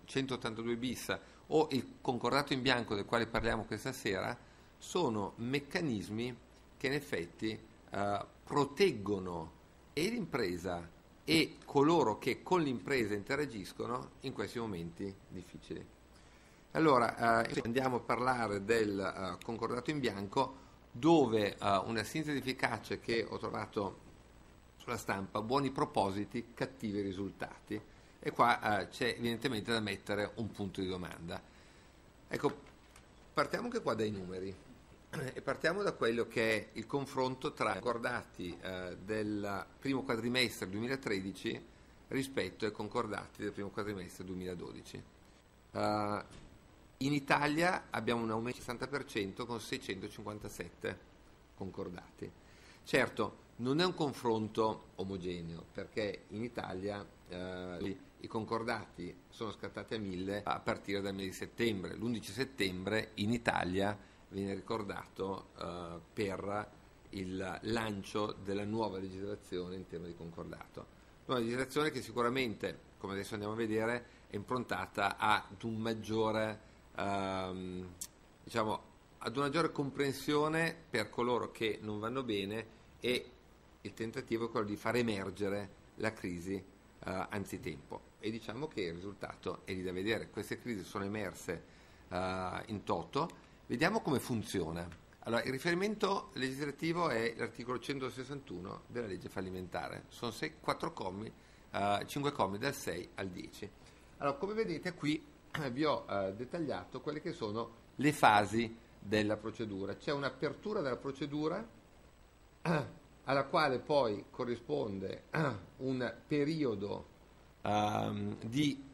centottantadue bis o il concordato in bianco del quale parliamo questa sera sono meccanismi che in effetti eh, proteggono e l'impresa e coloro che con l'impresa interagiscono in questi momenti difficili. Allora, eh, andiamo a parlare del eh, concordato in bianco, dove eh, una sintesi di efficacia che ho trovato sulla stampa: buoni propositi, cattivi risultati. E qua eh, c'è evidentemente da mettere un punto di domanda. Ecco, partiamo anche qua dai numeri e partiamo da quello che è il confronto tra i concordati eh, del primo quadrimestre duemilatredici rispetto ai concordati del primo quadrimestre duemiladodici. Uh, in Italia abbiamo un aumento del sessanta per cento con seicentocinquantasette concordati. Certo, non è un confronto omogeneo, perché in Italia eh, i concordati sono scattati a mille a partire dal mese di settembre. L'undici settembre in Italia viene ricordato eh, per il lancio della nuova legislazione in tema di concordato. Una legislazione che sicuramente, come adesso andiamo a vedere, è improntata ad un maggiore, ehm, diciamo, ad una maggiore comprensione per coloro che non vanno bene, e il tentativo è quello di far emergere la crisi eh, anzitempo. E diciamo che il risultato è lì da vedere. Queste crisi sono emerse eh, in toto. Vediamo come funziona. Allora, il riferimento legislativo è l'articolo centosessantuno della legge fallimentare. Sono sei, quattro commi, uh, cinque commi dal sei al dieci. Allora, come vedete qui eh, vi ho uh, dettagliato quelle che sono le fasi della procedura. C'è un'apertura della procedura uh, alla quale poi corrisponde uh, un periodo uh, di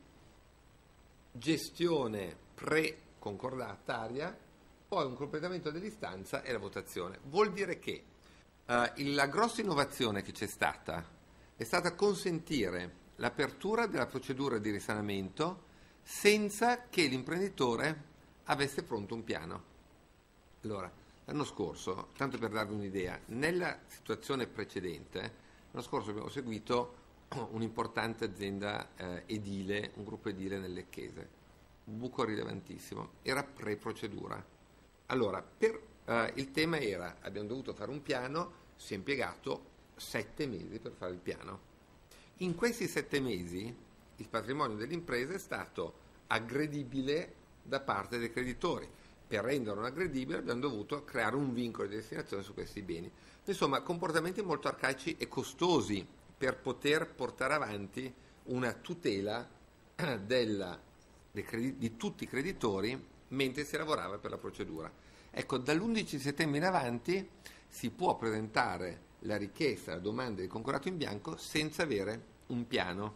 gestione pre-concordataria, poi un completamento dell'istanza e la votazione. Vuol dire che uh, la grossa innovazione che c'è stata è stata consentire l'apertura della procedura di risanamento senza che l'imprenditore avesse pronto un piano. Allora, l'anno scorso, tanto per darvi un'idea, nella situazione precedente, l'anno scorso abbiamo seguito un'importante azienda eh, edile, un gruppo edile nel Lecchese, un buco rilevantissimo, era pre-procedura. Allora, per, eh, il tema era, abbiamo dovuto fare un piano, si è impiegato sette mesi per fare il piano. In questi sette mesi il patrimonio dell'impresa è stato aggredibile da parte dei creditori. Per renderlo aggredibile abbiamo dovuto creare un vincolo di destinazione su questi beni. Insomma, comportamenti molto arcaici e costosi per poter portare avanti una tutela della, dei, di tutti i creditori mentre si lavorava per la procedura. Ecco, dall'undici settembre in avanti si può presentare la richiesta, la domanda di concordato in bianco senza avere un piano.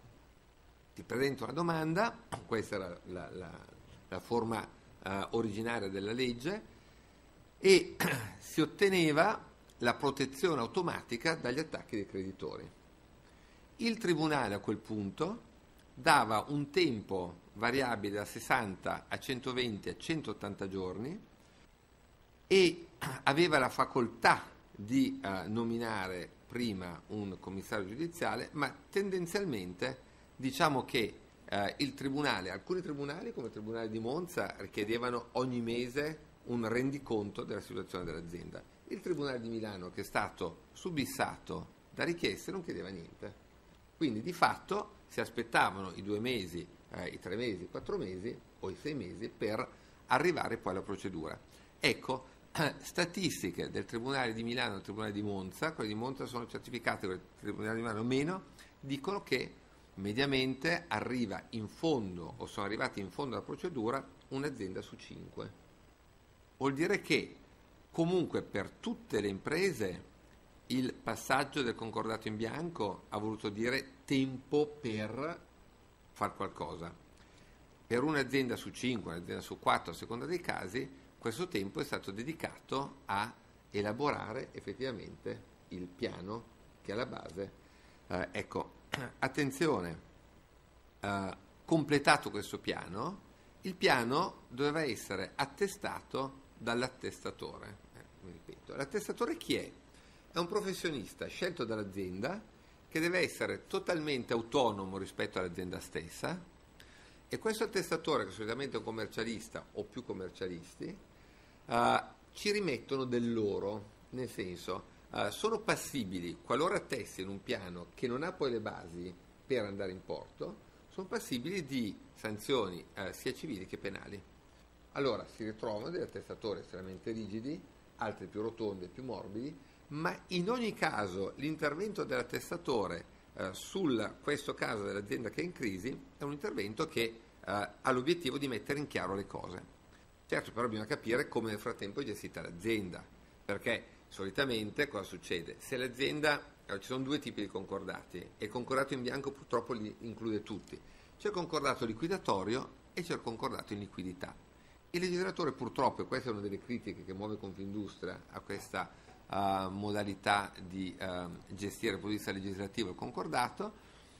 Si presenta una domanda, questa era la, la, la forma uh, originaria della legge, e si otteneva la protezione automatica dagli attacchi dei creditori. Il tribunale a quel punto dava un tempo variabile da sessanta a centoventi a centottanta giorni e aveva la facoltà di uh, nominare prima un commissario giudiziale, ma tendenzialmente diciamo che uh, il tribunale, alcuni tribunali come il Tribunale di Monza richiedevano ogni mese un rendiconto della situazione dell'azienda. Il Tribunale di Milano, che è stato subissato da richieste, non chiedeva niente. Quindi di fatto si aspettavano i due mesi, eh, i tre mesi, i quattro mesi o i sei mesi per arrivare poi alla procedura. Ecco, eh, statistiche del Tribunale di Milano e del Tribunale di Monza, quelle di Monza sono certificate, quelle del Tribunale di Milano meno, dicono che mediamente arriva in fondo o sono arrivati in fondo alla procedura un'azienda su cinque. Vuol dire che comunque per tutte le imprese il passaggio del concordato in bianco ha voluto dire tempo per fare qualcosa. Per un'azienda su cinque, un'azienda su quattro, a seconda dei casi, questo tempo è stato dedicato a elaborare effettivamente il piano che è alla base. Eh, ecco, attenzione, eh, completato questo piano, il piano doveva essere attestato dall'attestatore. Eh, mi ripeto, l'attestatore chi è? È un professionista scelto dall'azienda che deve essere totalmente autonomo rispetto all'azienda stessa E questo attestatore, che solitamente è un commercialista o più commercialisti, uh, ci rimettono del loro, nel senso, uh, sono passibili, qualora attestino un piano che non ha poi le basi per andare in porto, sono passibili di sanzioni uh, sia civili che penali. Allora si ritrovano degli attestatori estremamente rigidi, altri più rotondi e più morbidi, ma in ogni caso l'intervento dell'attestatore eh, su questo caso dell'azienda che è in crisi è un intervento che eh, ha l'obiettivo di mettere in chiaro le cose. Certo, però bisogna capire come nel frattempo è gestita l'azienda, perché solitamente cosa succede? Se l'azienda, allora, ci sono due tipi di concordati e il concordato in bianco purtroppo li include tutti. C'è il concordato liquidatorio e c'è il concordato in liquidità. Il legislatore purtroppo, e questa è una delle critiche che muove Confindustria a questa Uh, modalità di uh, gestire dal punto di vista legislativo il concordato,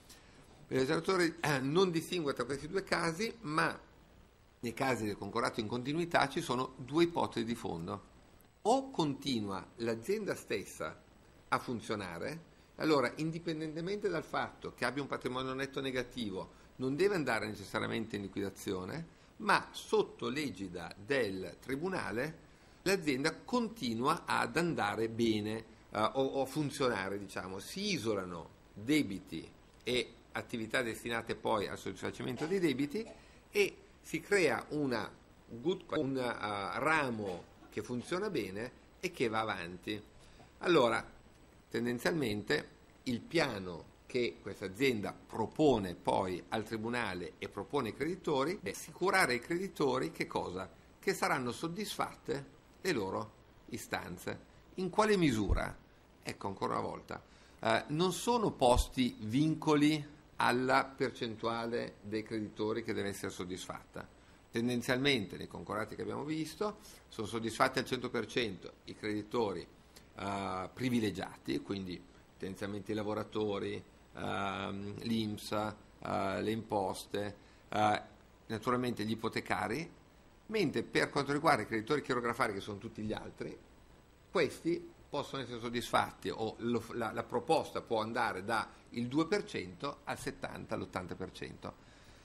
il legislatore uh, non distingue tra questi due casi, ma nei casi del concordato in continuità ci sono due ipotesi di fondo: o continua l'azienda stessa a funzionare, allora indipendentemente dal fatto che abbia un patrimonio netto negativo non deve andare necessariamente in liquidazione, ma sotto l'egida del tribunale l'azienda continua ad andare bene uh, o, o a funzionare, diciamo. Si isolano debiti e attività destinate poi al soddisfacimento dei debiti e si crea una good, un uh, ramo che funziona bene e che va avanti. Allora, tendenzialmente il piano che questa azienda propone poi al tribunale e propone ai creditori è assicurare ai creditori che cosa? Che saranno soddisfatte le loro istanze. In quale misura? Ecco, ancora una volta, eh, non sono posti vincoli alla percentuale dei creditori che deve essere soddisfatta. Tendenzialmente, nei concordati che abbiamo visto, sono soddisfatti al cento per cento i creditori eh, privilegiati, quindi tendenzialmente i lavoratori, eh, l'I N P S, eh, le imposte, eh, naturalmente gli ipotecari, mentre per quanto riguarda i creditori chirografari, che sono tutti gli altri, questi possono essere soddisfatti o lo, la, la proposta può andare dal due per cento al settanta all'ottanta per cento.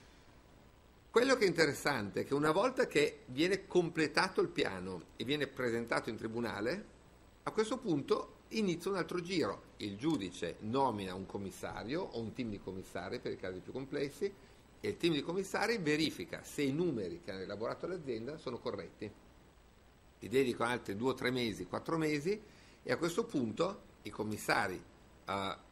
Quello che è interessante è che una volta che viene completato il piano e viene presentato in tribunale, a questo punto inizia un altro giro. Il giudice nomina un commissario o un team di commissari per i casi più complessi, e il team di commissari verifica se i numeri che hanno elaborato l'azienda sono corretti. Gli dedicano altri due o tre mesi, quattro mesi, e a questo punto i commissari uh,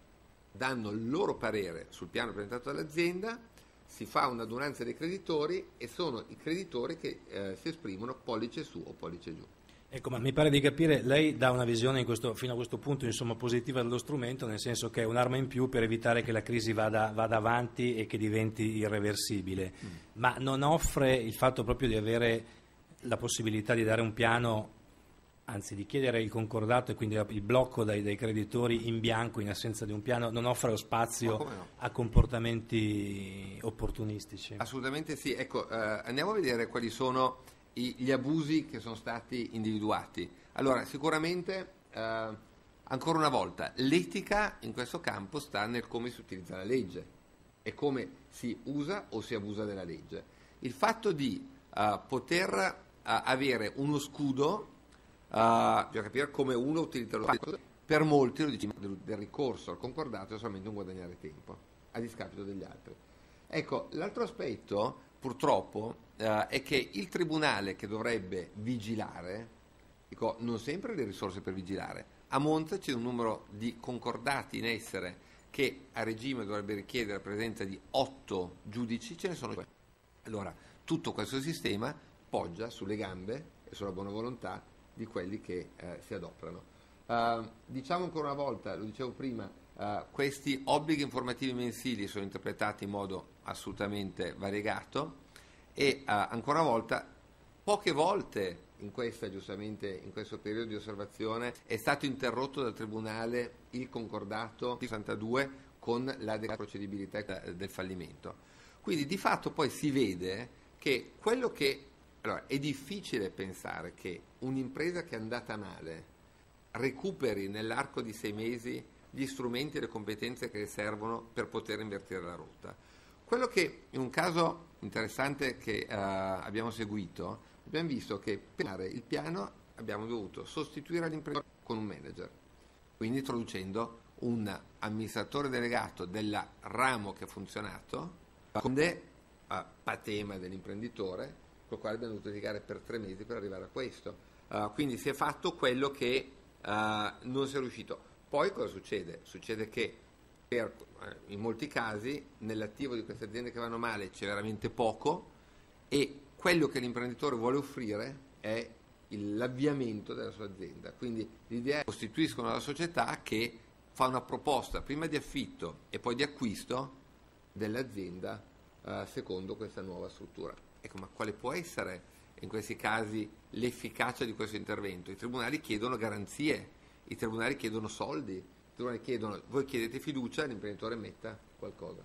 danno il loro parere sul piano presentato dall'azienda, si fa un'adunanza dei creditori e sono i creditori che uh, si esprimono pollice su o pollice giù. Ecco, ma mi pare di capire, lei dà una visione in questo, fino a questo punto insomma, positiva dello strumento, nel senso che è un'arma in più per evitare che la crisi vada, vada avanti e che diventi irreversibile, mm. ma non offre il fatto proprio di avere la possibilità di dare un piano, anzi di chiedere il concordato e quindi il blocco dai, dai creditori in bianco in assenza di un piano, non offre lo spazio no? a comportamenti opportunistici? Assolutamente sì, ecco, eh, andiamo a vedere quali sono gli abusi che sono stati individuati. Allora, sicuramente, eh, ancora una volta, l'etica in questo campo sta nel come si utilizza la legge e come si usa o si abusa della legge. Il fatto di eh, poter eh, avere uno scudo, eh, bisogna capire come uno utilizza lo scudo, per molti, lo diciamo, del, del ricorso al concordato è solamente un guadagnare tempo, a discapito degli altri. Ecco, l'altro aspetto, purtroppo, Uh, è che il tribunale che dovrebbe vigilare, dico, non sempre ha le risorse per vigilare. A Monza c'è un numero di concordati in essere che a regime dovrebbe richiedere la presenza di otto giudici, ce ne sono due. Allora, tutto questo sistema poggia sulle gambe e sulla buona volontà di quelli che eh, si adoperano. Uh, diciamo ancora una volta, lo dicevo prima, uh, questi obblighi informativi mensili sono interpretati in modo assolutamente variegato. E uh, ancora una volta, poche volte in questa, giustamente in questo periodo di osservazione, è stato interrotto dal Tribunale il concordato sessantadue con la procedibilità del fallimento. Quindi di fatto poi si vede che quello che... Allora, è difficile pensare che un'impresa che è andata male recuperi nell'arco di sei mesi gli strumenti e le competenze che le servono per poter invertire la rotta. Quello che in un caso interessante che uh, abbiamo seguito, abbiamo visto che per fare il piano abbiamo dovuto sostituire l'imprenditore con un manager, quindi introducendo un amministratore delegato del ramo che ha funzionato, con il uh, patema dell'imprenditore, col quale abbiamo dovuto litigare per tre mesi per arrivare a questo. Uh, quindi si è fatto quello che uh, non si è riuscito. Poi cosa succede? Succede che per, uh, in molti casi nell'attivo di queste aziende che vanno male c'è veramente poco, e quello che l'imprenditore vuole offrire è il, l'avviamento della sua azienda. Quindi l'idea è che costituiscono la società che fa una proposta prima di affitto e poi di acquisto dell'azienda uh, secondo questa nuova struttura. Ecco, ma quale può essere in questi casi l'efficacia di questo intervento? I tribunali chiedono garanzie, i tribunali chiedono soldi, i tribunali chiedono, voi chiedete fiducia, l'imprenditore metta qualcosa.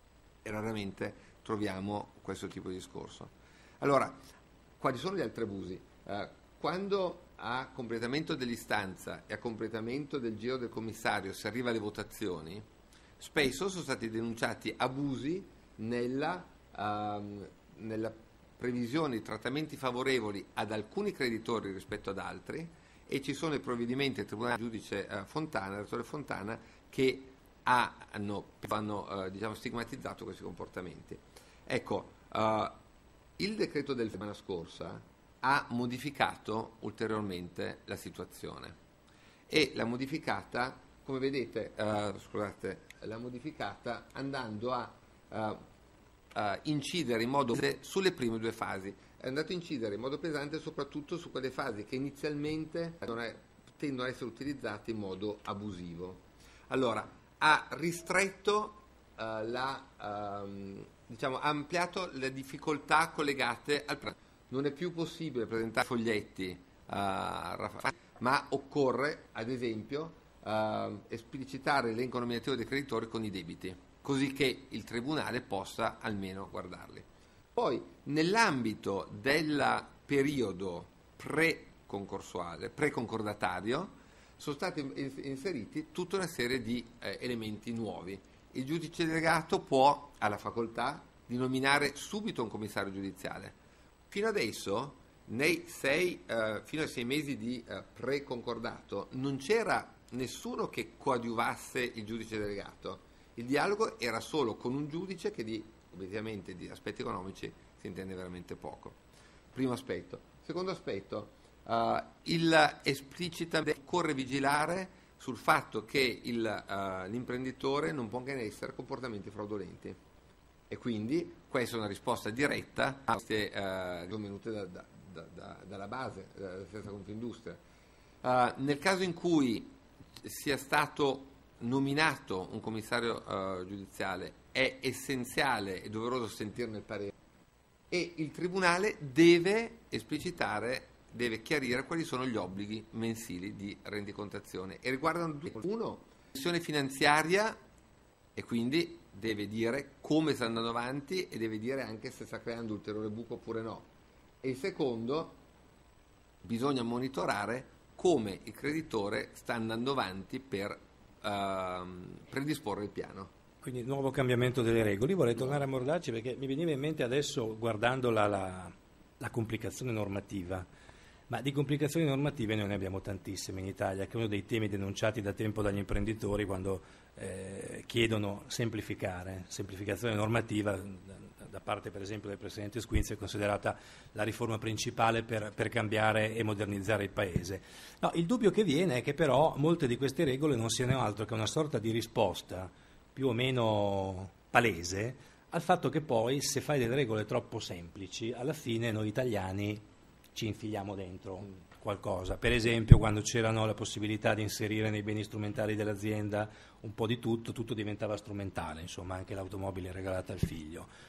E raramente troviamo questo tipo di discorso. Allora, quali sono gli altri abusi? Eh, quando a completamento dell'istanza e a completamento del giro del commissario si arriva alle votazioni, spesso sono stati denunciati abusi nella, um, nella previsione di trattamenti favorevoli ad alcuni creditori rispetto ad altri, e ci sono i provvedimenti del Tribunale del Giudice eh, Fontana, il rettore Fontana, che ha, hanno, hanno eh, diciamo, stigmatizzato questi comportamenti. Ecco, eh, il decreto del settimana scorsa ha modificato ulteriormente la situazione, e l'ha modificata, come vedete, eh, scusate, l'ha modificata andando a eh, Uh, incidere in modo pesante sulle prime due fasi. È andato a incidere in modo pesante soprattutto su quelle fasi che inizialmente non è, tendono a essere utilizzate in modo abusivo. Allora, ha ristretto, uh, la, um, diciamo, ha ampliato le difficoltà collegate al prezzo. Non è più possibile presentare foglietti, uh, ma occorre, ad esempio, uh, esplicitare l'elenco nominativo dei creditori con i debiti, così che il tribunale possa almeno guardarli. Poi, nell'ambito del periodo pre-concorsuale, pre-concordatario, sono stati inseriti tutta una serie di eh, elementi nuovi. Il giudice delegato può, ha la facoltà di nominare subito un commissario giudiziale. Fino adesso, nei sei, eh, fino ai sei mesi di eh, pre-concordato, non c'era nessuno che coadiuvasse il giudice delegato. Il dialogo era solo con un giudice che di, ovviamente, di aspetti economici si intende veramente poco. Primo aspetto. Secondo aspetto, uh, il esplicitamente occorre vigilare sul fatto che il, uh, l'imprenditore non ponga in essere comportamenti fraudolenti, e quindi questa è una risposta diretta a queste uh, venute da, da, da, da, dalla base della stessa Confindustria. Uh, nel caso in cui sia stato nominato un commissario uh, giudiziale, è essenziale e doveroso sentirne il parere, e il tribunale deve esplicitare, deve chiarire quali sono gli obblighi mensili di rendicontazione, e riguardano due: uno, la gestione finanziaria, e quindi deve dire come sta andando avanti e deve dire anche se sta creando ulteriore buco oppure no, e il secondo, bisogna monitorare come il creditore sta andando avanti per Uh, predisporre il piano. Quindi nuovo cambiamento delle regole. Io vorrei tornare a Mordacci perché mi veniva in mente adesso, guardando la, la, la complicazione normativa, ma di complicazioni normative noi ne abbiamo tantissime in Italia, che è uno dei temi denunciati da tempo dagli imprenditori quando eh, chiedono semplificare, semplificazione normativa. Da parte per esempio del Presidente Squinz è considerata la riforma principale per, per cambiare e modernizzare il Paese. No, il dubbio che viene è che però molte di queste regole non siano altro che una sorta di risposta più o meno palese al fatto che poi, se fai delle regole troppo semplici, alla fine noi italiani ci infiliamo dentro qualcosa. Per esempio, quando c'erano la possibilità di inserire nei beni strumentali dell'azienda un po' di tutto, tutto diventava strumentale, insomma anche l'automobile regalata al figlio.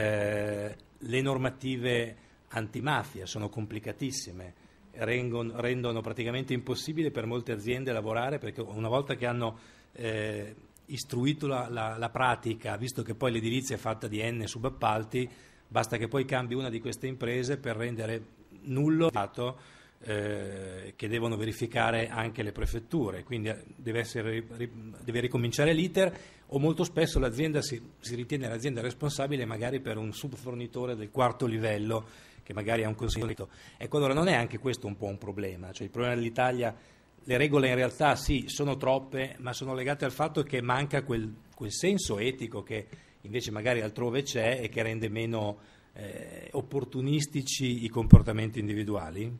Eh, le normative antimafia sono complicatissime, rendono, rendono praticamente impossibile per molte aziende lavorare, perché una volta che hanno eh, istruito la, la, la pratica, visto che poi l'edilizia è fatta di N subappalti, basta che poi cambi una di queste imprese per rendere nullo eh, che devono verificare anche le prefetture, quindi deve, essere, deve ricominciare l'iter, o molto spesso l'azienda si, si ritiene l'azienda responsabile magari per un subfornitore del quarto livello che magari ha un consiglio. Ecco, allora non è anche questo un po' un problema? Cioè, il problema dell'Italia, le regole in realtà sì, sono troppe, ma sono legate al fatto che manca quel, quel senso etico che invece magari altrove c'è e che rende meno eh, opportunistici i comportamenti individuali?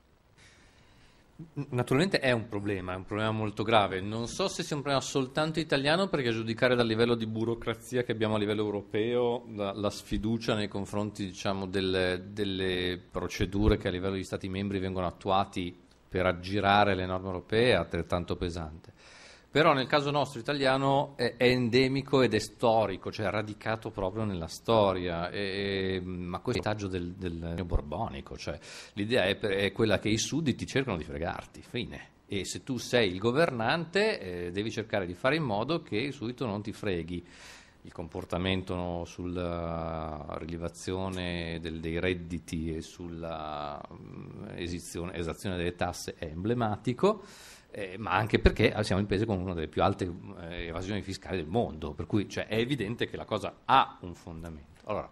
Naturalmente è un problema, è un problema molto grave. Non so se sia un problema soltanto italiano, perché a giudicare dal livello di burocrazia che abbiamo a livello europeo, la, la sfiducia nei confronti, diciamo, delle, delle procedure che a livello di Stati membri vengono attuati per aggirare le norme europee è altrettanto pesante. Però nel caso nostro italiano è, è endemico ed è storico, cioè è radicato proprio nella storia, e, ma questo è il taggio del, del borbonico, cioè l'idea è, è quella che i sudditi cercano di fregarti, fine. E se tu sei il governante eh, devi cercare di fare in modo che il suddito non ti freghi. Il comportamento no, sulla rilevazione del, dei redditi e sulla um, esizione, esazione delle tasse è emblematico. Eh, ma anche perché siamo il paese con una delle più alte eh, evasioni fiscali del mondo, per cui cioè, è evidente che la cosa ha un fondamento. Allora,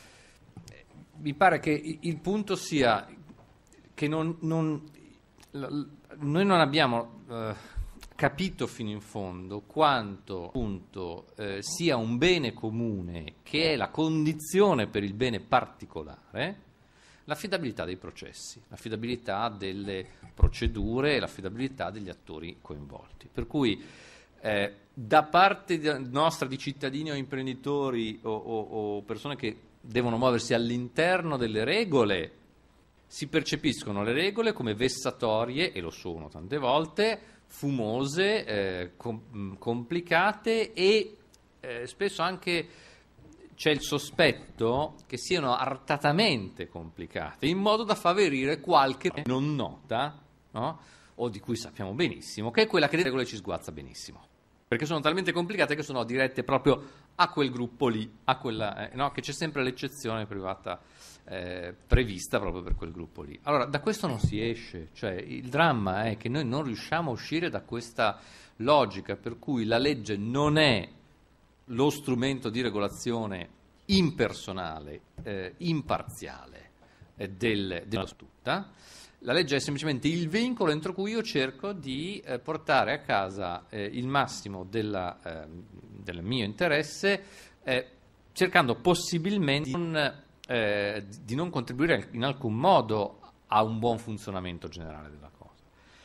eh, mi pare che il punto sia che non, non, l- noi non abbiamo eh, capito fino in fondo quanto appunto eh, sia un bene comune, che è la condizione per il bene particolare, l'affidabilità dei processi, l'affidabilità delle procedure e l'affidabilità degli attori coinvolti. Per cui eh, da parte di, nostra di cittadini o imprenditori o, o, o persone che devono muoversi all'interno delle regole, si percepiscono le regole come vessatorie, e lo sono tante volte, fumose, eh, com- complicate e eh, spesso anche c'è il sospetto che siano artatamente complicate, in modo da favorire qualche non nota, no? O di cui sappiamo benissimo, che è quella che le regole ci sguazza benissimo, perché sono talmente complicate che sono dirette proprio a quel gruppo lì, a quella, eh, no? Che c'è sempre l'eccezione privata eh, prevista proprio per quel gruppo lì. Allora, da questo non si esce, cioè il dramma è che noi non riusciamo a uscire da questa logica per cui la legge non è lo strumento di regolazione impersonale, eh, imparziale eh, del, della tutta. La legge è semplicemente il vincolo entro cui io cerco di eh, portare a casa eh, il massimo della, eh, del mio interesse, eh, cercando possibilmente di non, eh, di non contribuire in alcun modo a un buon funzionamento generale della cosa.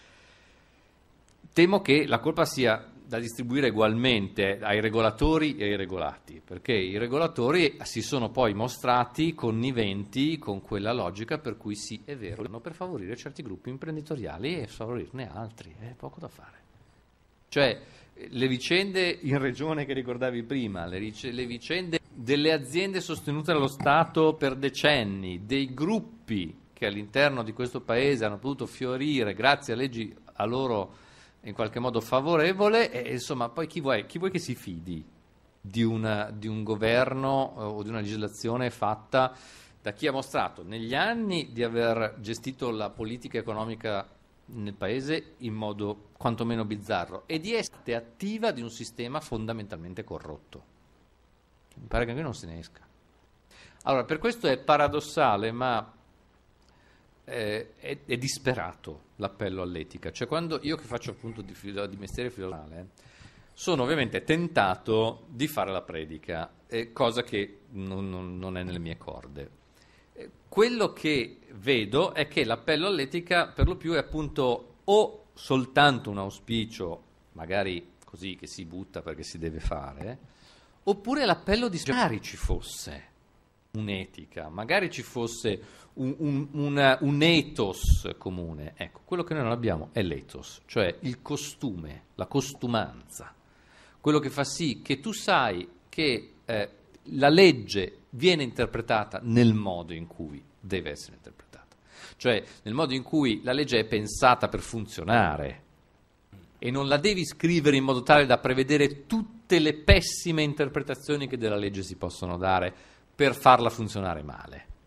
Temo che la colpa sia da distribuire ugualmente ai regolatori e ai regolati, perché i regolatori si sono poi mostrati conniventi con quella logica per cui sì, è vero, per favorire certi gruppi imprenditoriali e favorirne altri, è poco da fare. Cioè, le vicende in regione che ricordavi prima, le, ric- le vicende delle aziende sostenute dallo Stato per decenni, dei gruppi che all'interno di questo paese hanno potuto fiorire grazie a leggi a loro in qualche modo favorevole, e insomma poi chi vuoi, chi vuoi che si fidi di, una, di un governo eh, o di una legislazione fatta da chi ha mostrato negli anni di aver gestito la politica economica nel paese in modo quantomeno bizzarro e di essere attiva di un sistema fondamentalmente corrotto. Mi pare che qui non se ne esca. Allora, per questo è paradossale, ma Eh, è, è disperato l'appello all'etica. Cioè, quando io che faccio appunto di, filo, di mestiere filosofale sono ovviamente tentato di fare la predica, eh, cosa che non, non, non è nelle mie corde. Eh, quello che vedo è che l'appello all'etica per lo più è appunto o soltanto un auspicio, magari così che si butta perché si deve fare, oppure l'appello di magari ci fosse un'etica, magari ci fosse un, un, un, un ethos comune. Ecco, quello che noi non abbiamo è l'ethos, cioè il costume, la costumanza, quello che fa sì che tu sai che eh, la legge viene interpretata nel modo in cui deve essere interpretata, cioè nel modo in cui la legge è pensata per funzionare, e non la devi scrivere in modo tale da prevedere tutte le pessime interpretazioni che della legge si possono dare per farla funzionare male.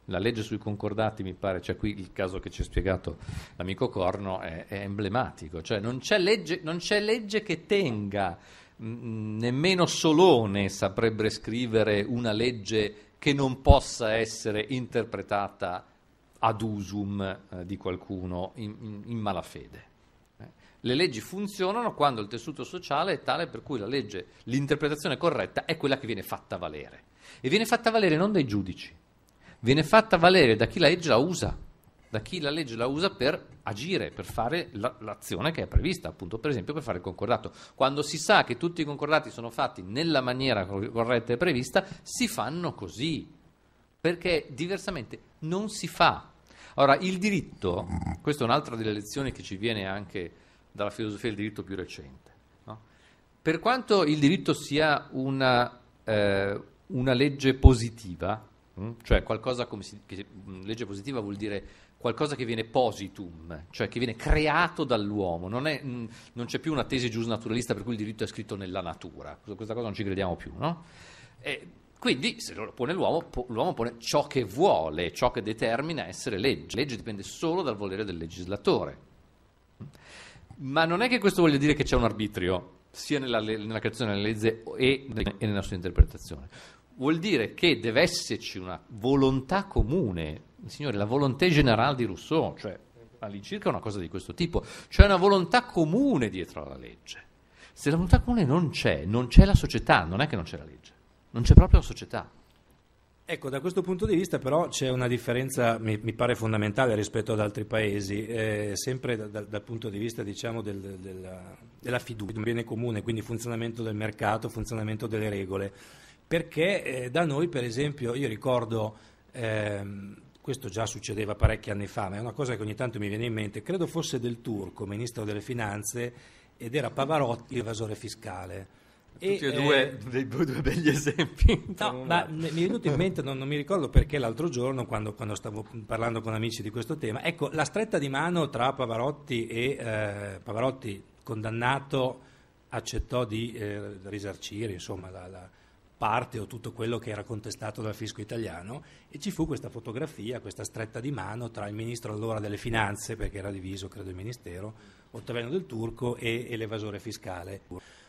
La legge sui concordati, mi pare, cioè qui il caso che ci ha spiegato l'amico Corno è, è emblematico, cioè non c'è legge, non c'è legge che tenga, mh, nemmeno Solone saprebbe scrivere una legge che non possa essere interpretata ad usum eh, di qualcuno in, in, in malafede. Eh. Le leggi funzionano quando il tessuto sociale è tale per cui la legge, l'interpretazione corretta è quella che viene fatta valere. E viene fatta valere non dai giudici, viene fatta valere da chi la legge la usa, da chi la legge la usa per agire, per fare la, l'azione che è prevista, appunto per esempio per fare il concordato. Quando si sa che tutti i concordati sono fatti nella maniera corretta e prevista, si fanno così, perché diversamente non si fa. Ora, il diritto, questa è un'altra delle lezioni che ci viene anche dalla filosofia del diritto più recente, no? Per quanto il diritto sia una, eh, una legge positiva, mh? cioè qualcosa come si, che, legge positiva vuol dire qualcosa che viene positum, cioè che viene creato dall'uomo, non, è, mh, non c'è più una tesi giusnaturalista per cui il diritto è scritto nella natura, questa cosa non ci crediamo più, no? E, quindi, se lo pone l'uomo, po- l'uomo pone ciò che vuole, ciò che determina essere legge. La legge dipende solo dal volere del legislatore. Ma non è che questo voglia dire che c'è un arbitrio, sia nella, nella creazione della legge e, e nella sua interpretazione. Vuol dire che deve esserci una volontà comune, signore, la volonté générale di Rousseau, cioè all'incirca una cosa di questo tipo, cioè una volontà comune dietro alla legge. Se la volontà comune non c'è, non c'è la società, non è che non c'è la legge. Non c'è proprio la società. Ecco, da questo punto di vista però c'è una differenza, mi, mi pare fondamentale rispetto ad altri paesi, eh, sempre da, da, dal punto di vista diciamo del, del, della, della fiducia, un bene comune, quindi funzionamento del mercato, funzionamento delle regole, perché eh, da noi per esempio, io ricordo, ehm, questo già succedeva parecchi anni fa, ma è una cosa che ogni tanto mi viene in mente, credo fosse Del Turco, ministro delle finanze, ed era Pavarotti, evasore fiscale. Tutti e due, eh, dei due begli esempi. No, ma mi è venuto in mente, non, non mi ricordo perché l'altro giorno, quando, quando stavo parlando con amici di questo tema, ecco, la stretta di mano tra Pavarotti e eh, Pavarotti, condannato, accettò di eh, risarcire, insomma, la, la parte o tutto quello che era contestato dal fisco italiano, e ci fu questa fotografia, questa stretta di mano tra il ministro allora delle finanze, perché era diviso, credo, il ministero, Ottaviano Del Turco, e, e l'evasore fiscale.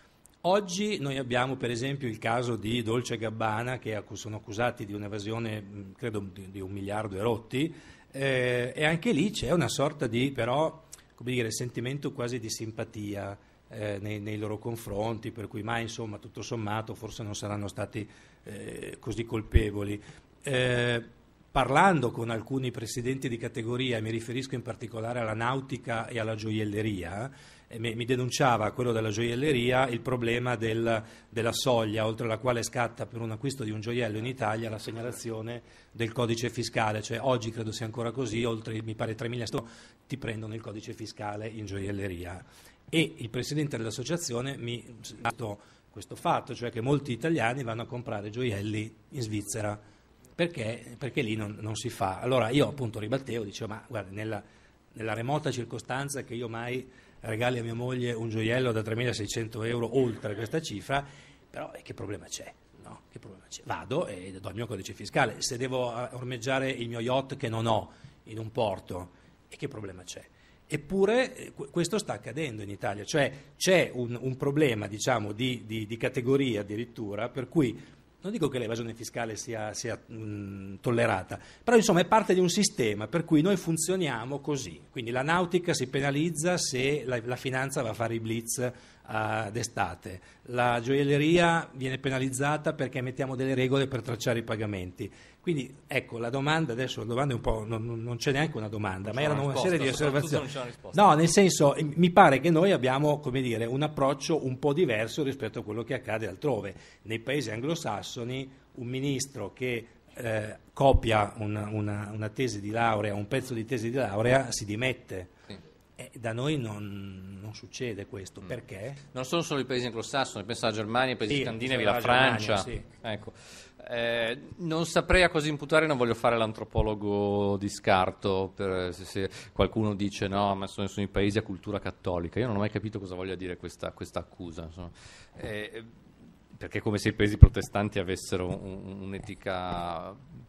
Oggi noi abbiamo per esempio il caso di Dolce e Gabbana, che sono accusati di un'evasione credo di, di un miliardo e rotti, eh, e anche lì c'è una sorta di però, come dire, sentimento quasi di simpatia eh, nei, nei loro confronti, per cui mai insomma tutto sommato forse non saranno stati eh, così colpevoli. Eh, parlando con alcuni presidenti di categoria, mi riferisco in particolare alla nautica e alla gioielleria, mi denunciava quello della gioielleria il problema del, della soglia oltre la quale scatta per un acquisto di un gioiello in Italia la segnalazione del codice fiscale, cioè oggi credo sia ancora così, oltre mi pare tremila ti prendono il codice fiscale in gioielleria. E il presidente dell'associazione mi ha detto questo fatto, cioè che molti italiani vanno a comprare gioielli in Svizzera perché, perché lì non, non si fa. Allora io appunto ribattevo, dicevo ma guarda, nella, nella remota circostanza che io mai regali a mia moglie un gioiello da tremilaseicento euro oltre questa cifra, però eh, che problema c'è? No? Che problema c'è? Vado e do il mio codice fiscale. Se devo ormeggiare il mio yacht che non ho in un porto, e che problema c'è? Eppure eh, questo sta accadendo in Italia, cioè c'è un, un problema diciamo di, di, di categoria addirittura, per cui non dico che l'evasione fiscale sia, sia mh, tollerata, però insomma è parte di un sistema per cui noi funzioniamo così. Quindi la nautica si penalizza se la, la finanza va a fare i blitz uh, d'estate, la gioielleria viene penalizzata perché mettiamo delle regole per tracciare i pagamenti. Quindi ecco, la domanda adesso la domanda è un po', non, non c'è neanche una domanda, ma erano una serie di osservazioni. No, nel senso, mi pare che noi abbiamo, come dire, un approccio un po' diverso rispetto a quello che accade altrove. Nei paesi anglosassoni un ministro che eh, copia una, una, una tesi di laurea, un pezzo di tesi di laurea, si dimette. Sì. E da noi non, non succede questo, mm. perché? Non sono solo i paesi anglosassoni, penso alla Germania, i paesi sì, scandinavi, la, la Francia. Germania, sì. Ecco. Eh, non saprei a cosa imputare, non voglio fare l'antropologo di scarto per, se, se qualcuno dice no, ma sono, sono i paesi a cultura cattolica. Io non ho mai capito cosa voglia dire questa, questa accusa, insomma. Eh, perché è come se i paesi protestanti avessero un, un'etica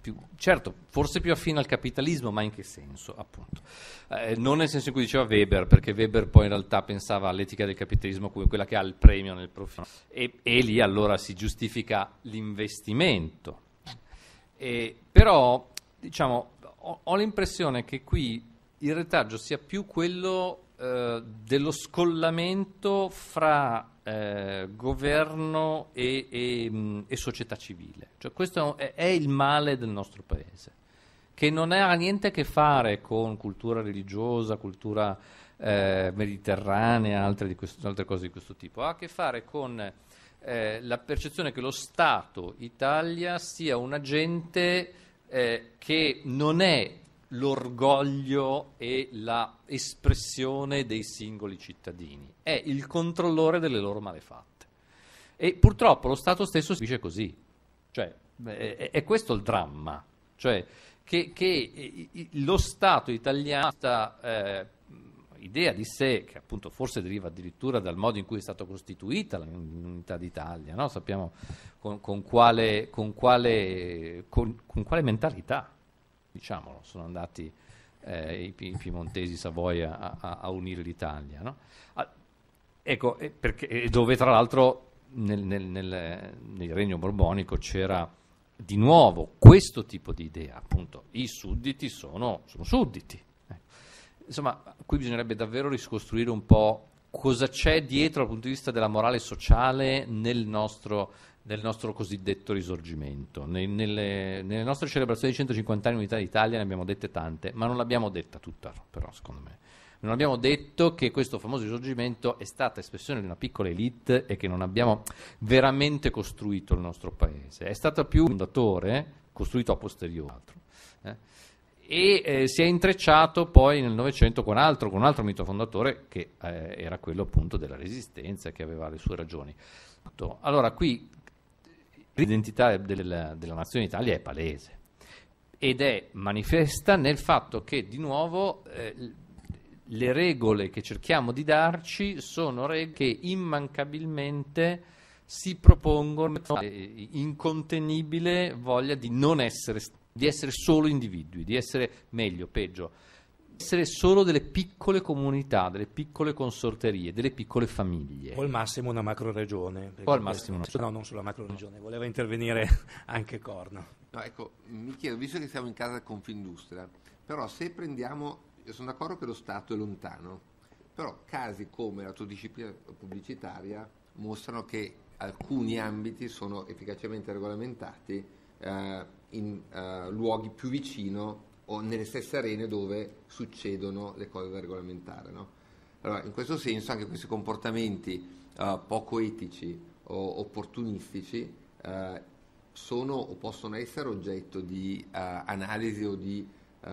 più, certo, forse più affine al capitalismo, ma in che senso, appunto? Eh, non nel senso in cui diceva Weber, perché Weber poi in realtà pensava all'etica del capitalismo come quella che ha il premio nel profitto, e, e lì allora si giustifica l'investimento. E, però, diciamo, ho, ho l'impressione che qui il retaggio sia più quello eh, dello scollamento fra Eh, governo e, e, mh, e società civile. Cioè, questo è, è il male del nostro paese, che non ha niente a che fare con cultura religiosa, cultura eh, mediterranea, altre, di questo, altre cose di questo tipo. Ha a che fare con eh, la percezione che lo Stato Italia sia un agente eh, che non è l'orgoglio e la espressione dei singoli cittadini, è il controllore delle loro malefatte. E purtroppo lo Stato stesso si dice così, cioè è, è questo il dramma, cioè che, che lo Stato italiano, questa eh, idea di sé, che appunto forse deriva addirittura dal modo in cui è stata costituita l'unità d'Italia, no? Sappiamo con, con, quale, con, quale, con, con quale mentalità, diciamolo, sono andati eh, i, i piemontesi Savoia a, a, a unire l'Italia, no? Ah, ecco, eh, perché, eh, dove tra l'altro nel, nel, nel, nel Regno Borbonico c'era di nuovo questo tipo di idea, appunto, i sudditi sono, sono sudditi. Eh. Insomma, qui bisognerebbe davvero riscostruire un po' cosa c'è dietro dal punto di vista della morale sociale nel nostro nel nostro cosiddetto risorgimento. Nei, nelle, nelle nostre celebrazioni di centocinquanta anni di Unità d'Italia ne abbiamo dette tante, ma non l'abbiamo detta tutta, però, secondo me. Non abbiamo detto che questo famoso risorgimento è stata espressione di una piccola elite e che non abbiamo veramente costruito il nostro paese. È stato più un fondatore, costruito a posteriori, eh, e eh, si è intrecciato poi nel Novecento con altro, con un altro mito fondatore che eh, era quello appunto della Resistenza, che aveva le sue ragioni. Allora, qui l'identità della, della nazione Italia è palese ed è manifesta nel fatto che di nuovo eh, le regole che cerchiamo di darci sono regole che immancabilmente si propongono eh, incontenibile voglia di non essere, di essere solo individui, di essere meglio, peggio, essere solo delle piccole comunità, delle piccole consorterie, delle piccole famiglie. O al massimo una macroregione. O al massimo questo, no, non sulla macroregione, voleva intervenire anche Corno. No, ecco, mi chiedo, visto che siamo in casa di Confindustria, però se prendiamo, io sono d'accordo che lo Stato è lontano, però casi come l'autodisciplina pubblicitaria mostrano che alcuni ambiti sono efficacemente regolamentati eh, in eh, luoghi più vicino o nelle stesse arene dove succedono le cose da regolamentare, no? Allora, in questo senso anche questi comportamenti uh, poco etici o opportunistici uh, sono o possono essere oggetto di uh, analisi o di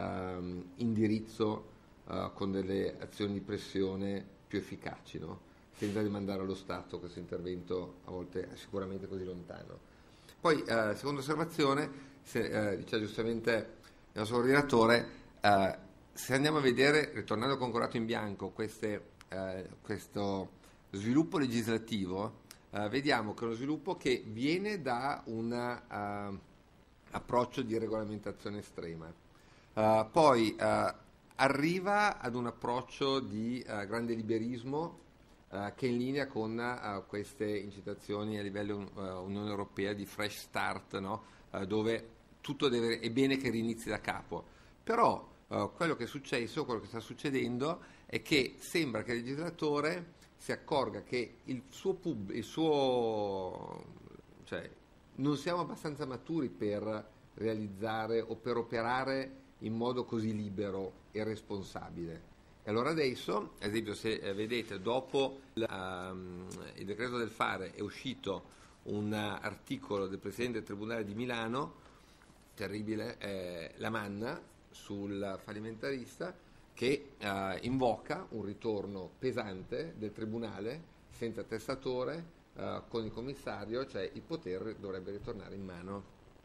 uh, indirizzo uh, con delle azioni di pressione più efficaci, no? Senza demandare allo Stato questo intervento a volte sicuramente così lontano. Poi, uh, seconda osservazione, se, uh, diceva giustamente il nostro coordinatore, eh, se andiamo a vedere, ritornando al concordato in bianco, queste, eh, questo sviluppo legislativo, eh, vediamo che è uno sviluppo che viene da un uh, approccio di regolamentazione estrema, uh, poi uh, arriva ad un approccio di uh, grande liberismo uh, che è in linea con uh, queste incitazioni a livello uh, Unione Europea di fresh start, no? uh, dove tutto deve, è bene che rinizi da capo, però uh, quello che è successo, quello che sta succedendo è che sembra che il legislatore si accorga che il suo pub, il suo, cioè non siamo abbastanza maturi per realizzare o per operare in modo così libero e responsabile. E allora adesso, ad esempio, se eh, vedete, dopo il, um, il decreto del fare è uscito un uh, articolo del Presidente del Tribunale di Milano, terribile, eh, la manna sul fallimentarista, che eh, invoca un ritorno pesante del Tribunale senza testatore, eh, con il commissario, cioè il potere dovrebbe ritornare in mano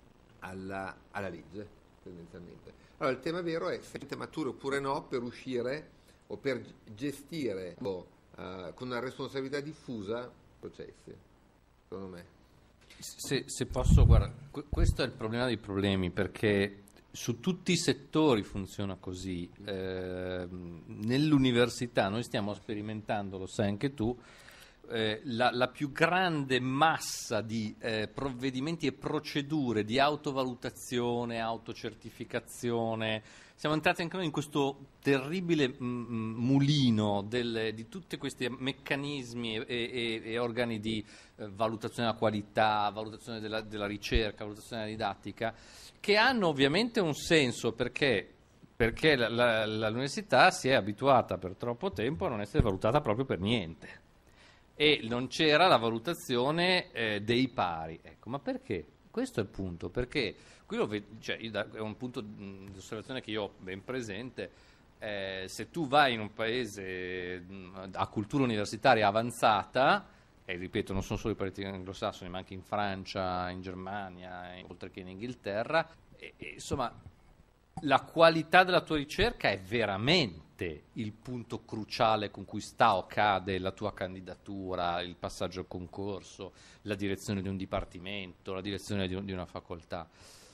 alla, alla legge, tendenzialmente. Allora il tema vero è se siete maturi oppure no per uscire o per gestire oh, eh, con una responsabilità diffusa processi, secondo me. Se, se posso, guarda, questo è il problema dei problemi, perché su tutti i settori funziona così. Eh, nell'università noi stiamo sperimentando, lo sai anche tu, eh, la, la più grande massa di eh, provvedimenti e procedure di autovalutazione, autocertificazione. Siamo entrati anche noi in questo terribile mm, mulino delle, di tutti questi meccanismi e, e, e organi di eh, valutazione della qualità, valutazione della, della ricerca, valutazione della didattica, che hanno ovviamente un senso perché, perché la, la, l'università si è abituata per troppo tempo a non essere valutata proprio per niente e non c'era la valutazione eh, dei pari. Ecco, ma perché? Questo è il punto, perché qui lo ved- cioè, è un punto di osservazione che io ho ben presente. Eh, se tu vai in un paese mh, a cultura universitaria avanzata, e ripeto, non sono solo i paesi anglosassoni, ma anche in Francia, in Germania, in, oltre che in Inghilterra, e, e, insomma, la qualità della tua ricerca è veramente il punto cruciale con cui sta o cade la tua candidatura, il passaggio al concorso, la direzione di un dipartimento, la direzione di, un, di una facoltà.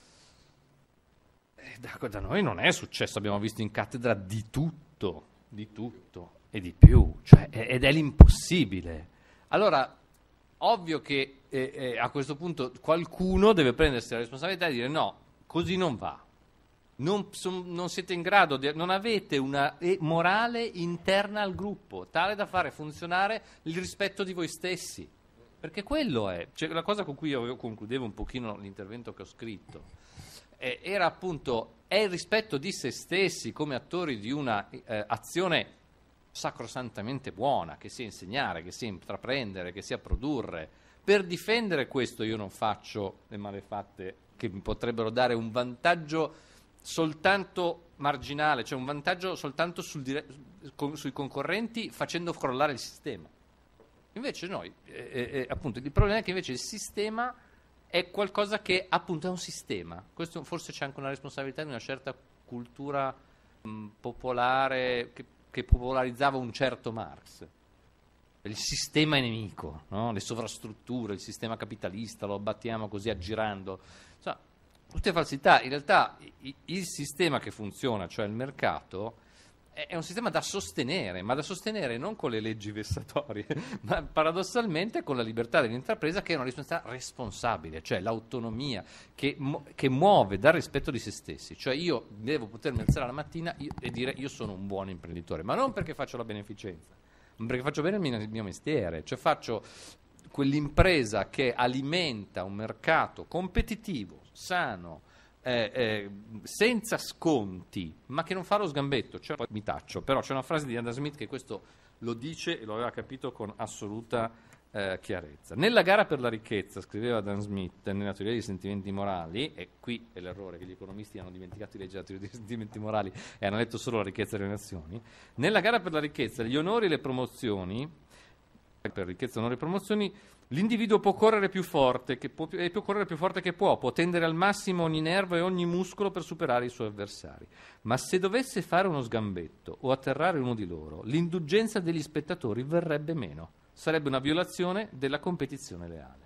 E da, da noi non è successo, abbiamo visto in cattedra di tutto, di tutto e di più, cioè, ed è l'impossibile. Allora, ovvio che eh, eh, a questo punto qualcuno deve prendersi la responsabilità di dire no, così non va. Non, son, non siete in grado, di, non avete una morale interna al gruppo, tale da fare funzionare il rispetto di voi stessi. Perché quello è, cioè, la cosa con cui io concludevo un pochino l'intervento che ho scritto, eh, era appunto, è il rispetto di se stessi come attori di una eh, azione sacrosantamente buona, che sia insegnare, che sia intraprendere, che sia produrre. Per difendere questo io non faccio le malefatte che mi potrebbero dare un vantaggio soltanto marginale, cioè un vantaggio soltanto sul dire- con, sui concorrenti facendo crollare il sistema. Invece noi, eh, eh, appunto, il problema è che invece il sistema è qualcosa che appunto è un sistema. Questo forse c'è anche una responsabilità di una certa cultura mh, popolare che, che popolarizzava un certo Marx. Il sistema è nemico, no? Le sovrastrutture, il sistema capitalista, lo abbattiamo così aggirando. Insomma, tutte falsità. In realtà il sistema che funziona, cioè il mercato, è un sistema da sostenere, ma da sostenere non con le leggi vessatorie, ma paradossalmente con la libertà dell'intrapresa, che è una responsabilità responsabile, cioè l'autonomia che, che muove dal rispetto di se stessi. Cioè io devo potermi alzare la mattina io, e dire io sono un buon imprenditore, ma non perché faccio la beneficenza, ma perché faccio bene il mio, il mio mestiere, cioè faccio quell'impresa che alimenta un mercato competitivo, sano, eh, eh, senza sconti, ma che non fa lo sgambetto. Cioè, poi mi taccio, però c'è una frase di Adam Smith che questo lo dice e lo aveva capito con assoluta eh, chiarezza. Nella gara per la ricchezza, scriveva Adam Smith nella teoria dei sentimenti morali, e qui è l'errore che gli economisti hanno dimenticato di leggere la teoria dei sentimenti morali e hanno letto solo la ricchezza delle nazioni. Nella gara per la ricchezza, gli onori e le promozioni, per ricchezza, onori e promozioni, l'individuo può correre più forte, che può, e può correre più forte che può, può tendere al massimo ogni nervo e ogni muscolo per superare i suoi avversari. Ma se dovesse fare uno sgambetto o atterrare uno di loro, l'indulgenza degli spettatori verrebbe meno. Sarebbe una violazione della competizione leale.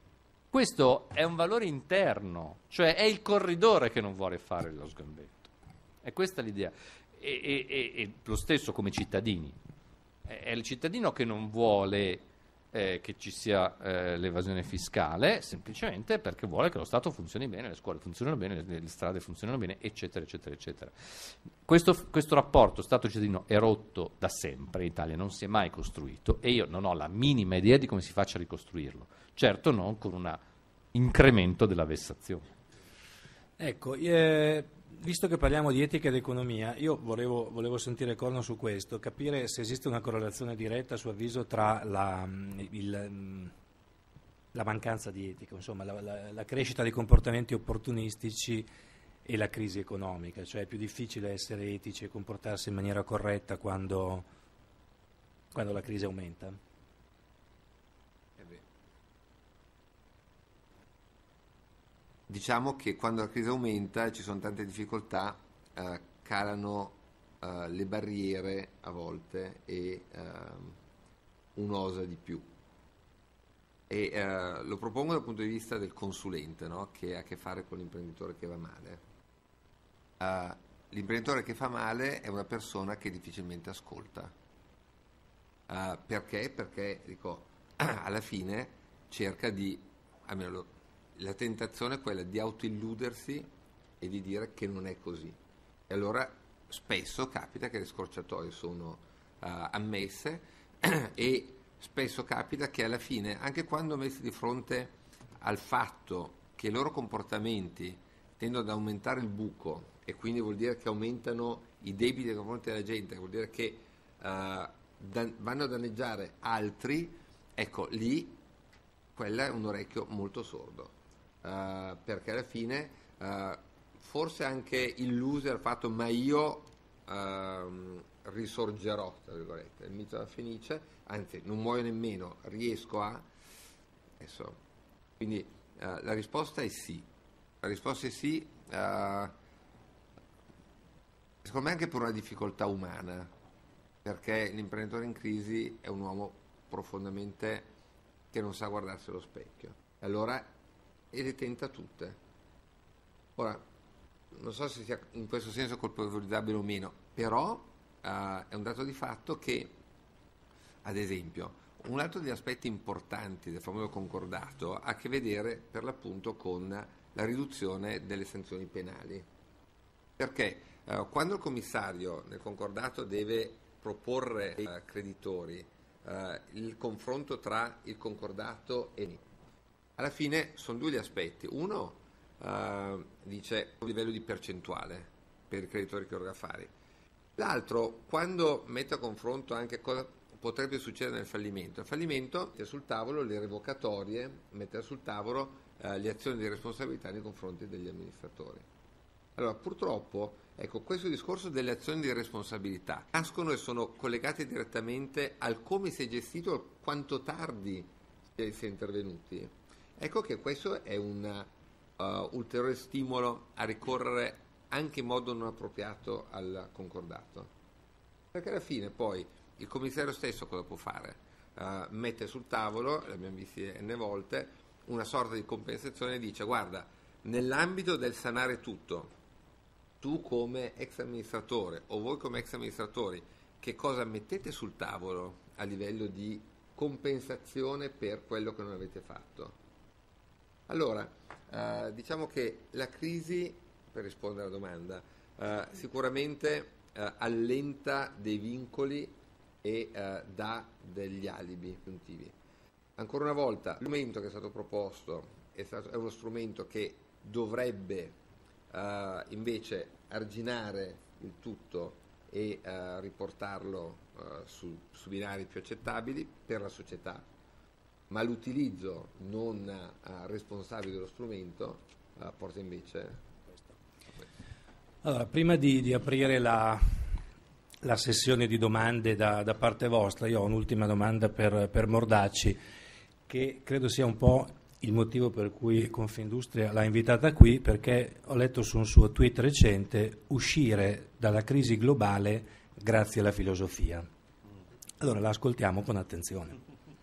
Questo è un valore interno, cioè è il corridore che non vuole fare lo sgambetto. È questa l'idea. E, e, e, e lo stesso come cittadini. È il cittadino che non vuole eh, che ci sia eh, l'evasione fiscale, semplicemente perché vuole che lo Stato funzioni bene, le scuole funzionino bene, le, le strade funzionino bene, eccetera, eccetera, eccetera. Questo, questo rapporto Stato-cittadino è rotto da sempre, in Italia non si è mai costruito e io non ho la minima idea di come si faccia a ricostruirlo. Certo non con un incremento della vessazione. Ecco, eh... visto che parliamo di etica ed economia, io volevo, volevo sentire Corno su questo, capire se esiste una correlazione diretta, a suo avviso, tra la, il, la mancanza di etica, insomma, la, la, la crescita dei comportamenti opportunistici e la crisi economica. Cioè è più difficile essere etici e comportarsi in maniera corretta quando, quando la crisi aumenta. Diciamo che quando la crisi aumenta e ci sono tante difficoltà, eh, calano eh, le barriere a volte e eh, un osa di più. e eh, lo propongo dal punto di vista del consulente, no? Che ha a che fare con l'imprenditore che va male. Uh, l'imprenditore che fa male è una persona che difficilmente ascolta. Uh, perché? Perché, dico, alla fine cerca di, almeno lo, la tentazione è quella di autoilludersi e di dire che non è così. E allora spesso capita che le scorciatoie sono uh, ammesse e spesso capita che alla fine, anche quando messi di fronte al fatto che i loro comportamenti tendono ad aumentare il buco, e quindi vuol dire che aumentano i debiti nei confronti della gente, vuol dire che uh, dan- vanno a danneggiare altri, ecco, lì quella è un orecchio molto sordo, uh, perché alla fine uh, forse anche illuse al fatto ma io uh, risorgerò, tra virgolette, il mito della Fenice, anzi non muoio nemmeno, riesco a... Adesso, quindi uh, la risposta è sì, la risposta è sì, uh, secondo me anche per una difficoltà umana, perché l'imprenditore in crisi è un uomo profondamente che non sa guardarsi allo specchio, e allora e le tenta tutte. Ora, non so se sia in questo senso colpevolizzabile o meno, però uh, è un dato di fatto che, ad esempio, un altro degli aspetti importanti del famoso concordato ha a che vedere per l'appunto con la riduzione delle sanzioni penali, perché uh, quando il commissario nel concordato deve proporre ai uh, creditori uh, il confronto tra il concordato e alla fine sono due gli aspetti. Uno uh, dice un livello di percentuale per i creditori che eroga affari, l'altro quando mette a confronto anche cosa potrebbe succedere nel fallimento. Il fallimento mette sul tavolo le revocatorie, mette sul tavolo uh, le azioni di responsabilità nei confronti degli amministratori. Allora, purtroppo, ecco, questo discorso delle azioni di responsabilità nascono e sono collegate direttamente al come si è gestito, al quanto tardi si è, si è intervenuti. Ecco che questo è un uh, ulteriore stimolo a ricorrere anche in modo non appropriato al concordato. Perché alla fine poi il commissario stesso cosa può fare? Uh, mette sul tavolo, l'abbiamo visto n volte, una sorta di compensazione e dice: guarda, nell'ambito del sanare tutto, tu come ex amministratore o voi come ex amministratori, che cosa mettete sul tavolo a livello di compensazione per quello che non avete fatto? Allora, eh, diciamo che la crisi, per rispondere alla domanda, eh, sicuramente eh, allenta dei vincoli e eh, dà degli alibi aggiuntivi. Ancora una volta, lo strumento che è stato proposto è, stato, è uno strumento che dovrebbe Uh, invece arginare il tutto e uh, riportarlo uh, su, su binari più accettabili per la società, ma l'utilizzo non uh, responsabile dello strumento uh, porta invece questo. Allora, prima di, di aprire la, la sessione di domande da, da parte vostra, io ho un'ultima domanda per, per Mordacci, che credo sia un po' il motivo per cui Confindustria l'ha invitata qui, perché ho letto su un suo tweet recente: uscire dalla crisi globale grazie alla filosofia. Allora la ascoltiamo con attenzione.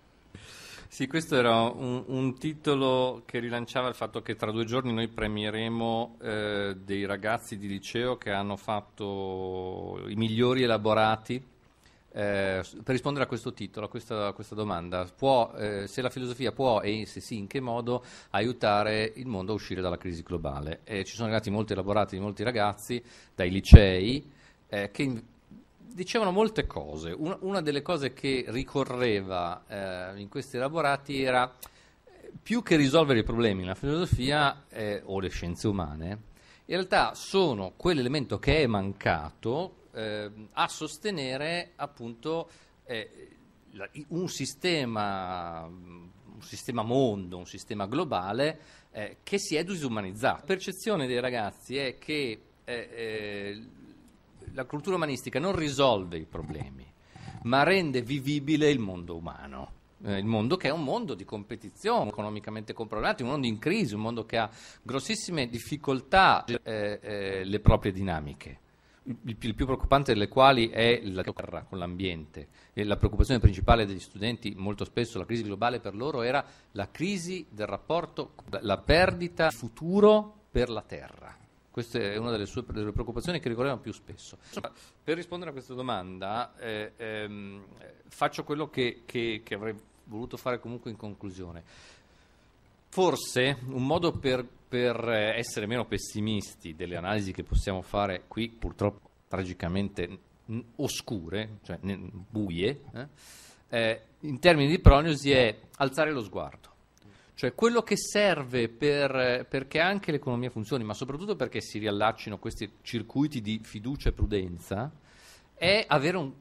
Sì, questo era un, un titolo che rilanciava il fatto che tra due giorni noi premieremo eh, dei ragazzi di liceo che hanno fatto i migliori elaborati. Eh, per rispondere a questo titolo, a questa, a questa domanda, può, eh, se la filosofia può e se sì in che modo aiutare il mondo a uscire dalla crisi globale. Eh, ci sono arrivati molti elaborati di molti ragazzi dai licei eh, che in, dicevano molte cose. Una, una delle cose che ricorreva eh, in questi elaborati era eh, più che risolvere i problemi, la filosofia eh, o le scienze umane in realtà sono quell'elemento che è mancato Eh, a sostenere appunto eh, la, un sistema un sistema mondo, un sistema globale eh, che si è disumanizzato. La percezione dei ragazzi è che eh, eh, la cultura umanistica non risolve i problemi, ma rende vivibile il mondo umano. Eh, il mondo che è un mondo di competizione, economicamente controllato, un mondo in crisi, un mondo che ha grossissime difficoltà eh, eh, le proprie dinamiche. il, il più preoccupante delle quali è la guerra con l'ambiente. E la preoccupazione principale degli studenti, molto spesso la crisi globale per loro era la crisi del rapporto, la perdita di futuro per la Terra. Questa è una delle sue delle preoccupazioni che ricordiamo più spesso. Insomma, per rispondere a questa domanda eh, ehm, faccio quello che, che, che avrei voluto fare comunque in conclusione. Forse un modo per, per essere meno pessimisti delle analisi che possiamo fare qui, purtroppo tragicamente n- oscure, cioè n- buie, eh, eh, in termini di prognosi è alzare lo sguardo. Cioè quello che serve per, perché anche l'economia funzioni, ma soprattutto perché si riallaccino questi circuiti di fiducia e prudenza, è avere un,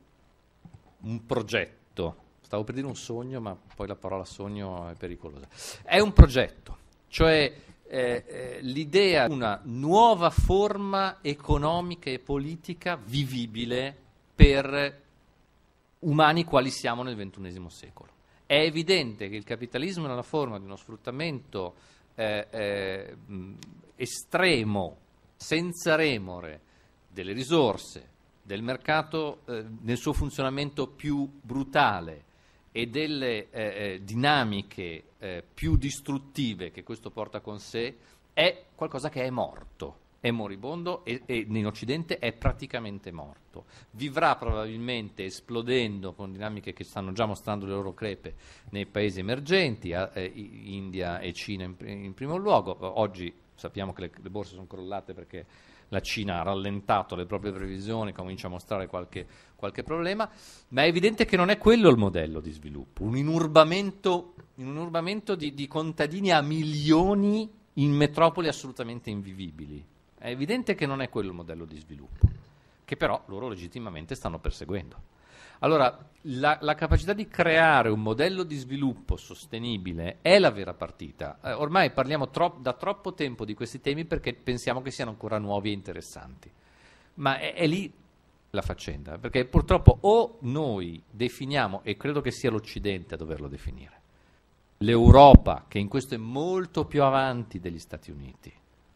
un progetto. Stavo per dire un sogno, ma poi la parola sogno è pericolosa. È un progetto, cioè eh, eh, l'idea di una nuova forma economica e politica vivibile per umani quali siamo nel ventunesimo secolo. È evidente che il capitalismo è nella forma di uno sfruttamento eh, eh, estremo, senza remore, delle risorse, del mercato eh, nel suo funzionamento più brutale e delle eh, eh, dinamiche eh, più distruttive che questo porta con sé, è qualcosa che è morto. È moribondo e, e in Occidente è praticamente morto. Vivrà probabilmente esplodendo con dinamiche che stanno già mostrando le loro crepe nei paesi emergenti, eh, India e Cina in, in primo luogo. Oggi sappiamo che le, le borse sono crollate perché la Cina ha rallentato le proprie previsioni, comincia a mostrare qualche, qualche problema, ma è evidente che non è quello il modello di sviluppo. Un inurbamento, un inurbamento di, di contadini a milioni in metropoli assolutamente invivibili. È evidente che non è quello il modello di sviluppo, che però loro legittimamente stanno perseguendo. Allora, la, la capacità di creare un modello di sviluppo sostenibile è la vera partita. Eh, ormai parliamo tro- da troppo tempo di questi temi perché pensiamo che siano ancora nuovi e interessanti. Ma è, è lì la faccenda, perché purtroppo o noi definiamo, e credo che sia l'Occidente a doverlo definire, l'Europa, che in questo è molto più avanti degli Stati Uniti,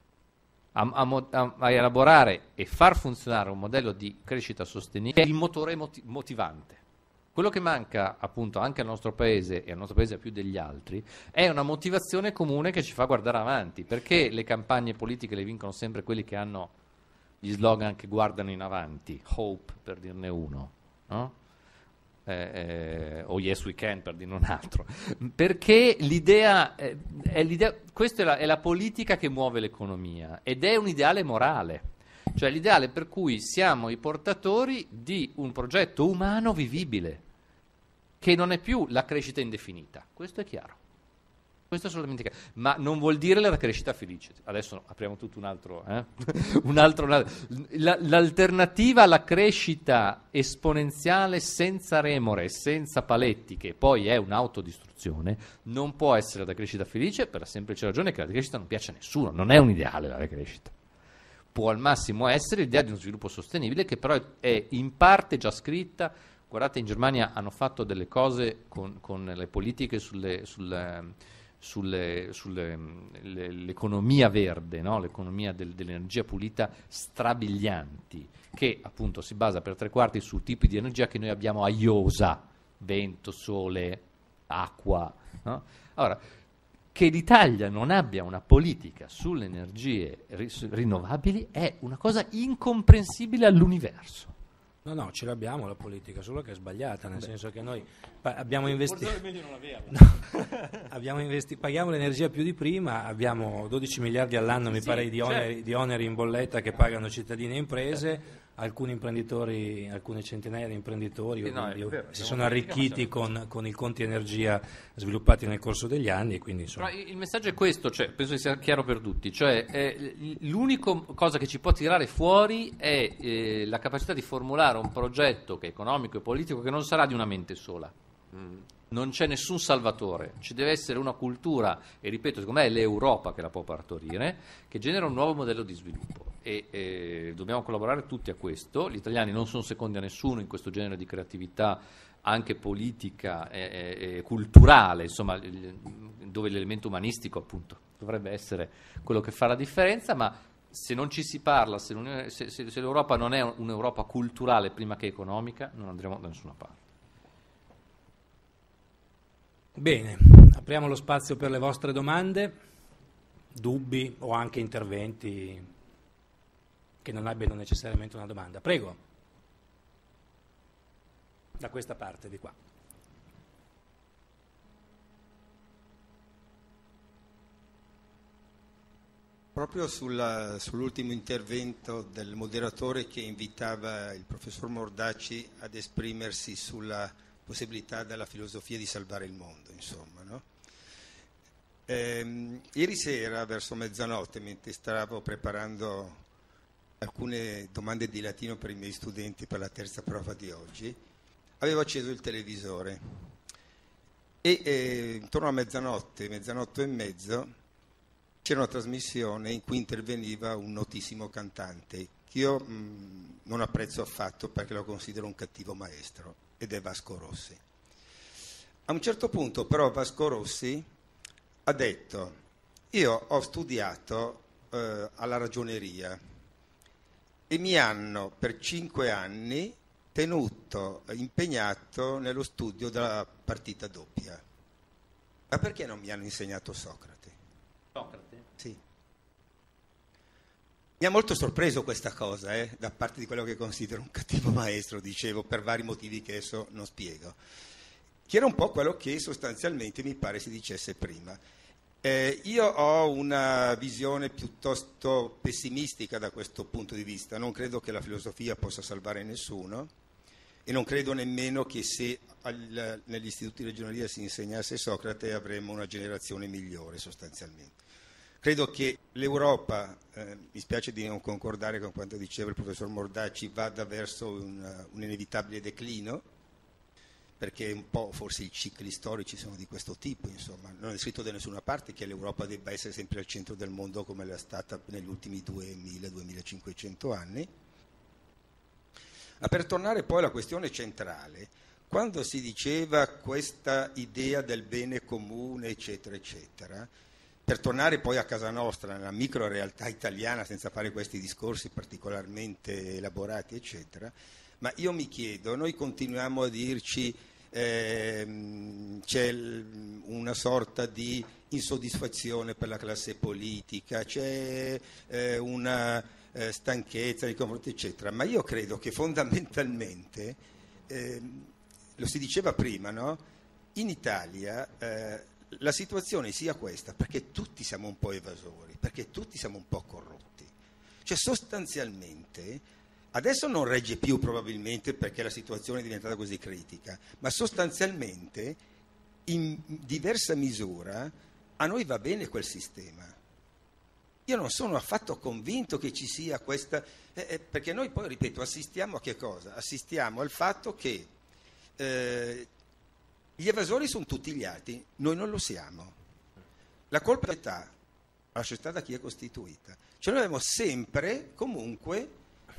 A, a, a elaborare e far funzionare un modello di crescita sostenibile, è il motore moti- motivante. Quello che manca appunto anche al nostro paese e al nostro paese più degli altri è una motivazione comune che ci fa guardare avanti, perché le campagne politiche le vincono sempre quelli che hanno gli slogan che guardano in avanti, Hope per dirne uno, no? Eh, eh, o Yes We Can per dire un altro, perché l'idea, eh, è l'idea questa è la, è la politica che muove l'economia ed è un ideale morale, cioè l'ideale per cui siamo i portatori di un progetto umano vivibile che non è più la crescita indefinita, questo è chiaro, questo è assolutamente chiaro, ma non vuol dire la crescita felice. Adesso apriamo tutto un altro, eh? un altro, un altro. La, l'alternativa alla crescita esponenziale senza remore, senza paletti, che poi è un'autodistruzione, non può essere la crescita felice per la semplice ragione che la crescita non piace a nessuno, non è un ideale la crescita. Può al massimo essere l'idea di uno sviluppo sostenibile che però è, è in parte già scritta. Guardate, in Germania hanno fatto delle cose con, con le politiche sulle... sulle Sulle, sulle, le, l'economia verde, no? L'economia del, dell'energia pulita strabilianti, che appunto si basa per tre quarti su tipi di energia che noi abbiamo a iosa, vento, sole, acqua, no? Allora, che l'Italia non abbia una politica sulle energie ris- rinnovabili è una cosa incomprensibile all'universo. No, no, ce l'abbiamo la politica, solo che è sbagliata, nel Beh. senso che noi pa- abbiamo investito. No, abbiamo investi- paghiamo l'energia più di prima, abbiamo dodici miliardi all'anno, sì, mi pare, di oneri, certo. di oneri in bolletta che pagano cittadini e imprese. Alcuni imprenditori, alcune centinaia di imprenditori sì, no, vero, si sono arricchiti con, con i conti energia sviluppati nel corso degli anni. E quindi, insomma. Però il messaggio è questo, cioè, penso che sia chiaro per tutti, cioè, eh, l'unica cosa che ci può tirare fuori è eh, la capacità di formulare un progetto che è economico e politico che non sarà di una mente sola. Mm. Non c'è nessun salvatore, ci deve essere una cultura, e ripeto, secondo me è l'Europa che la può partorire, che genera un nuovo modello di sviluppo e eh, dobbiamo collaborare tutti a questo. Gli italiani non sono secondi a nessuno in questo genere di creatività anche politica e, e, e culturale, insomma, dove l'elemento umanistico appunto dovrebbe essere quello che fa la differenza, ma se non ci si parla, se, se, se, se l'Europa non è un'Europa culturale prima che economica, non andremo da nessuna parte. Bene, apriamo lo spazio per le vostre domande, dubbi o anche interventi che non abbiano necessariamente una domanda. Prego, da questa parte, di qua. Proprio sulla, sull'ultimo intervento del moderatore che invitava il professor Mordacci ad esprimersi sulla possibilità della filosofia di salvare il mondo, insomma, no? Ehm, ieri sera, verso mezzanotte, mentre stavo preparando alcune domande di latino per i miei studenti per la terza prova di oggi, avevo acceso il televisore e eh, intorno a mezzanotte, mezzanotte e mezzo, c'era una trasmissione in cui interveniva un notissimo cantante che io mh, non apprezzo affatto perché lo considero un cattivo maestro, ed è Vasco Rossi. A un certo punto però Vasco Rossi ha detto: io ho studiato eh, alla ragioneria e mi hanno per cinque anni tenuto impegnato nello studio della partita doppia, ma perché non mi hanno insegnato Socrate? Socrate? Sì. Mi ha molto sorpreso questa cosa, eh, da parte di quello che considero un cattivo maestro, dicevo, per vari motivi che adesso non spiego, che era un po' quello che sostanzialmente mi pare si dicesse prima. Eh, io ho una visione piuttosto pessimistica da questo punto di vista, non credo che la filosofia possa salvare nessuno e non credo nemmeno che se al, negli istituti di ragioneria si insegnasse Socrate avremmo una generazione migliore sostanzialmente. Credo che l'Europa, eh, mi spiace di non concordare con quanto diceva il professor Mordacci, vada verso un, un inevitabile declino, perché un po' forse i cicli storici sono di questo tipo, insomma. Non è scritto da nessuna parte che l'Europa debba essere sempre al centro del mondo come l'è stata negli ultimi duemila duemilacinquecento anni. Ma per tornare poi alla questione centrale, quando si diceva questa idea del bene comune, eccetera, eccetera, per tornare poi a casa nostra, nella micro realtà italiana, senza fare questi discorsi particolarmente elaborati, eccetera, ma io mi chiedo, noi continuiamo a dirci eh, c'è una sorta di insoddisfazione per la classe politica, c'è eh, una eh, stanchezza nei confronti, eccetera, ma io credo che fondamentalmente, eh, lo si diceva prima, no? In Italia eh, la situazione sia questa, perché tutti siamo un po' evasori, perché tutti siamo un po' corrotti. Cioè sostanzialmente, adesso non regge più probabilmente perché la situazione è diventata così critica, ma sostanzialmente in diversa misura a noi va bene quel sistema. Io non sono affatto convinto che ci sia questa, eh, eh, perché noi poi, ripeto, assistiamo a che cosa? Assistiamo al fatto che eh, gli evasori sono tutti gli altri, noi non lo siamo. La colpa è la società, la società da chi è costituita. Cioè noi abbiamo sempre, comunque,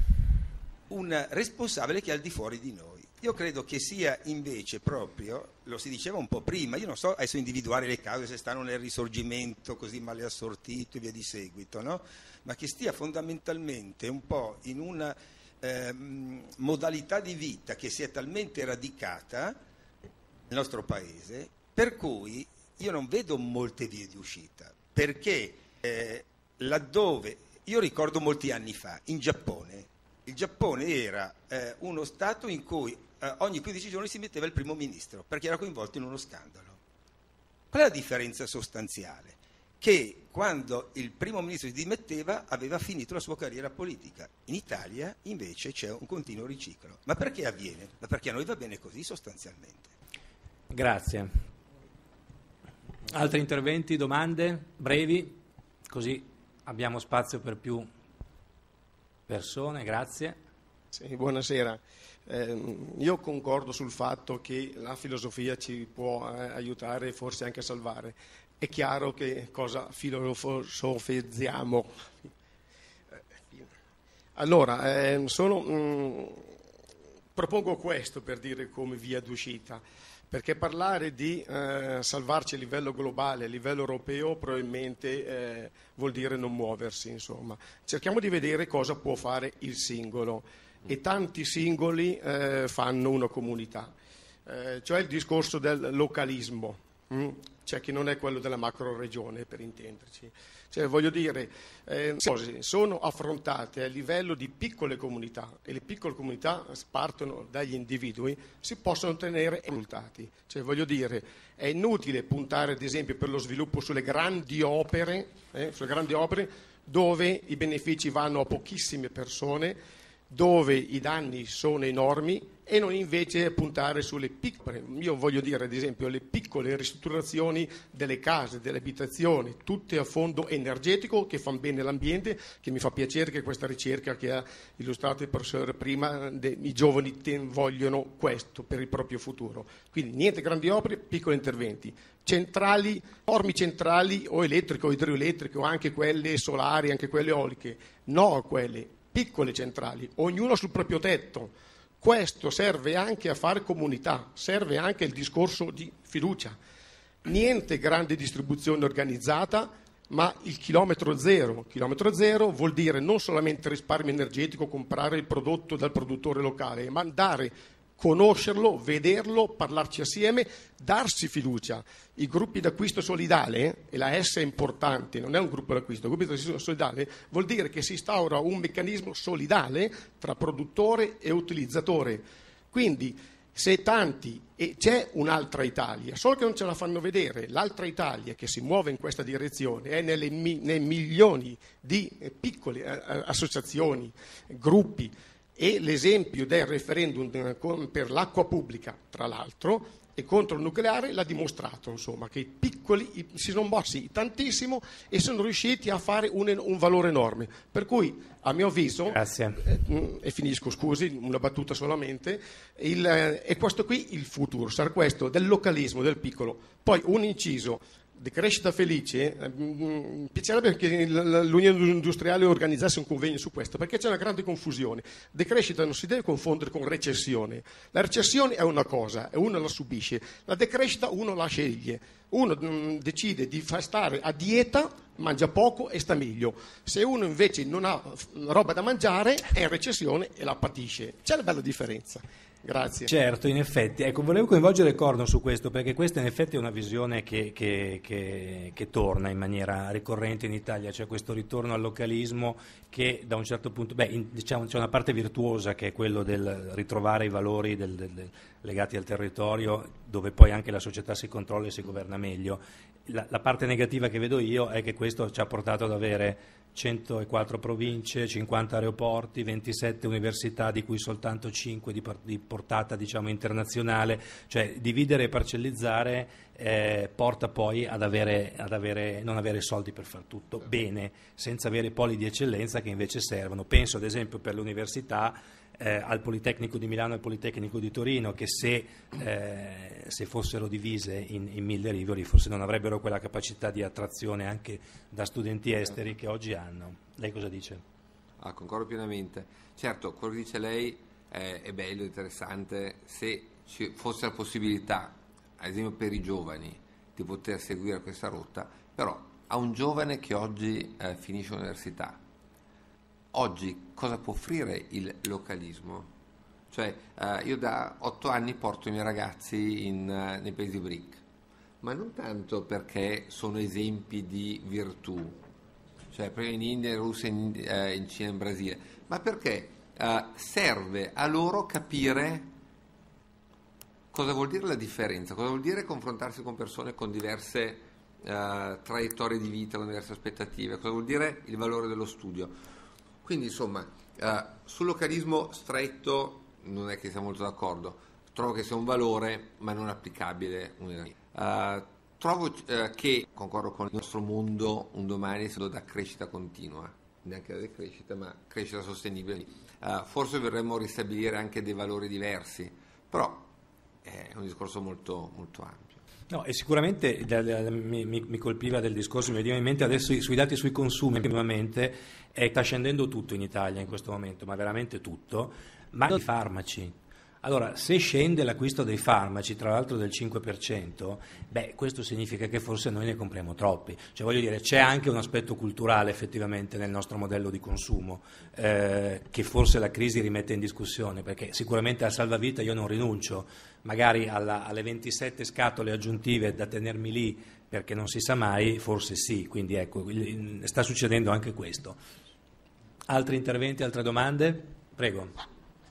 un responsabile che è al di fuori di noi. Io credo che sia invece proprio, lo si diceva un po' prima, io non so adesso individuare le cause se stanno nel risorgimento così male assortito e via di seguito, no? Ma che stia fondamentalmente un po' in una eh, modalità di vita che si è talmente radicata nel nostro paese, per cui io non vedo molte vie di uscita, perché eh, laddove, io ricordo molti anni fa, in Giappone, il Giappone era eh, uno Stato in cui eh, ogni quindici giorni si metteva il primo ministro, perché era coinvolto in uno scandalo. Qual è la differenza sostanziale? Che quando il primo ministro si dimetteva aveva finito la sua carriera politica. In Italia invece c'è un continuo riciclo. Ma perché avviene? Ma perché a noi va bene così sostanzialmente. Grazie. Altri interventi, domande, brevi, così abbiamo spazio per più persone, grazie. Sì, buonasera. Eh, io concordo sul fatto che la filosofia ci può eh, aiutare e forse anche a salvare. È chiaro che cosa filosofizziamo. Allora, eh, sono, mh, propongo questo per dire come via d'uscita. perché parlare di eh, salvarci a livello globale, a livello europeo, probabilmente eh, vuol dire non muoversi, insomma. Cerchiamo di vedere cosa può fare il singolo, e tanti singoli eh, fanno una comunità, eh, cioè il discorso del localismo, mm? Cioè che non è quello della macro regione, per intenderci. Cioè, voglio dire, eh, cose sono affrontate a livello di piccole comunità, e le piccole comunità partono dagli individui, si possono ottenere risultati. Cioè, voglio dire, è inutile puntare ad esempio per lo sviluppo sulle grandi opere, eh, sulle grandi opere dove i benefici vanno a pochissime persone, dove i danni sono enormi, e non invece puntare sulle piccole, io voglio dire ad esempio le piccole ristrutturazioni delle case, delle abitazioni, tutte a fondo energetico, che fanno bene all'ambiente, che mi fa piacere che questa ricerca che ha illustrato il professore prima, de, i giovani ten, vogliono questo per il proprio futuro. Quindi niente grandi opere, piccoli interventi. Centrali, formi centrali o elettriche o idroelettriche, o anche quelle solari, anche quelle eoliche, no quelle piccole centrali, ognuno sul proprio tetto. Questo serve anche a fare comunità, serve anche il discorso di fiducia. Niente grande distribuzione organizzata, ma il chilometro zero. Chilometro zero vuol dire non solamente risparmio energetico, comprare il prodotto dal produttore locale, ma andare, conoscerlo, vederlo, parlarci assieme, darsi fiducia. I gruppi d'acquisto solidale, e la S è importante, non è un gruppo d'acquisto, il gruppo d'acquisto solidale vuol dire che si instaura un meccanismo solidale tra produttore e utilizzatore. Quindi se tanti, e c'è un'altra Italia, solo che non ce la fanno vedere, l'altra Italia che si muove in questa direzione è nelle, nei milioni di piccole associazioni, gruppi, e l'esempio del referendum per l'acqua pubblica, tra l'altro, e contro il nucleare l'ha dimostrato, insomma, che i piccoli si sono mossi tantissimo e sono riusciti a fare un, un valore enorme. Per cui, a mio avviso, eh, e finisco, scusi, una battuta solamente, il, eh, è questo qui il futuro, sarà questo del localismo, del piccolo. Poi un inciso. Decrescita felice, eh, mi piacerebbe che l'Unione Industriale organizzasse un convegno su questo, perché c'è una grande confusione. Decrescita non si deve confondere con recessione. La recessione è una cosa e uno la subisce, la decrescita uno la sceglie. Uno mh, decide di far stare a dieta, mangia poco e sta meglio. Se uno invece non ha roba da mangiare è in recessione e la patisce. C'è una bella differenza. Grazie. Certo, in effetti. Ecco, volevo coinvolgere Cordon su questo, perché questa in effetti è una visione che, che, che, che torna in maniera ricorrente in Italia, cioè questo ritorno al localismo che da un certo punto, beh, in, diciamo, c'è una parte virtuosa che è quello del ritrovare i valori del, del, del, legati al territorio, dove poi anche la società si controlla e si governa meglio. La, la parte negativa che vedo io è che questo ci ha portato ad avere centoquattro province, cinquanta aeroporti, ventisette università, di cui soltanto cinque di, di portata, diciamo, internazionale. Cioè dividere e parcellizzare eh, porta poi ad avere, ad avere, non avere soldi per far tutto bene, senza avere poli di eccellenza che invece servono. Penso ad esempio per le università eh, al Politecnico di Milano e al Politecnico di Torino, che se, eh, se fossero divise in, in mille rivoli forse non avrebbero quella capacità di attrazione anche da studenti esteri che oggi hanno. Lei cosa dice? Ah, concordo pienamente. Certo, quello che dice lei è, è bello, interessante, se ci fosse la possibilità, ad esempio per i giovani, di poter seguire questa rotta, però a un giovane che oggi eh, finisce l'università, oggi cosa può offrire il localismo? Cioè, eh, io da otto anni porto i miei ragazzi in, uh, nei paesi B R I C, ma non tanto perché sono esempi di virtù, cioè in India, in Russia, in, eh, in Cina, in Brasile, ma perché eh, serve a loro capire cosa vuol dire la differenza, cosa vuol dire confrontarsi con persone con diverse eh, traiettorie di vita, con diverse aspettative, cosa vuol dire il valore dello studio. Quindi insomma, eh, sul localismo stretto non è che sia molto d'accordo, trovo che sia un valore ma non applicabile. Uh, trovo uh, che, concordo con il nostro mondo, un domani sia da crescita continua, neanche da decrescita, ma crescita sostenibile. Uh, forse vorremmo ristabilire anche dei valori diversi, però è un discorso molto, molto ampio. No, e sicuramente da, da, mi, mi colpiva del discorso, mi veniva in mente adesso sui dati sui consumi, ultimamente eh, sta scendendo tutto in Italia in questo momento, ma veramente tutto, ma i farmaci. Allora, se scende l'acquisto dei farmaci, tra l'altro del cinque per cento, beh, questo significa che forse noi ne compriamo troppi. Cioè, voglio dire, c'è anche un aspetto culturale effettivamente nel nostro modello di consumo, eh, che forse la crisi rimette in discussione, perché sicuramente al salvavita io non rinuncio, magari alla, alle ventisette scatole aggiuntive da tenermi lì perché non si sa mai, forse sì, quindi ecco, sta succedendo anche questo. Altri interventi, altre domande? Prego.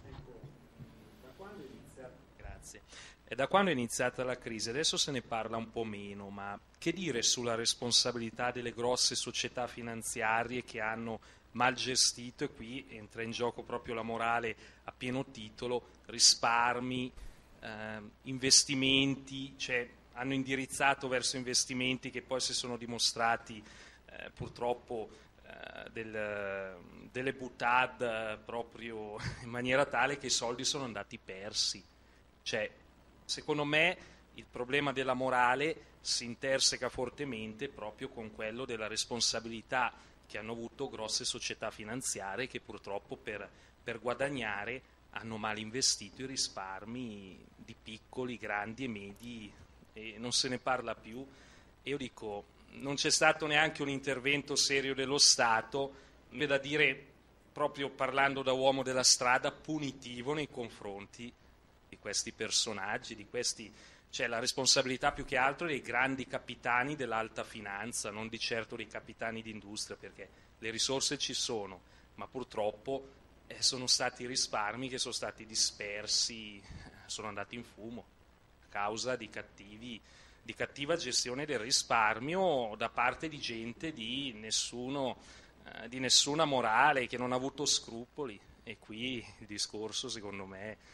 E da quando è iniziata la crisi, adesso se ne parla un po' meno, ma che dire sulla responsabilità delle grosse società finanziarie che hanno mal gestito, e qui entra in gioco proprio la morale a pieno titolo, risparmi, eh, investimenti, cioè hanno indirizzato verso investimenti che poi si sono dimostrati eh, purtroppo eh, del, delle boutade proprio in maniera tale che i soldi sono andati persi. Cioè, secondo me il problema della morale si interseca fortemente proprio con quello della responsabilità che hanno avuto grosse società finanziarie che purtroppo per, per guadagnare hanno mal investito i risparmi di piccoli, grandi e medi, e non se ne parla più. E io dico, non c'è stato neanche un intervento serio dello Stato, è da dire, proprio parlando da uomo della strada, punitivo nei confronti di questi personaggi, di questi, c'è la responsabilità più che altro dei grandi capitani dell'alta finanza, non di certo dei capitani d'industria, perché le risorse ci sono, ma purtroppo eh, sono stati risparmi che sono stati dispersi, sono andati in fumo a causa di cattivi, di cattiva gestione del risparmio da parte di gente di nessuno, eh, di nessuna morale, che non ha avuto scrupoli. E qui il discorso, secondo me,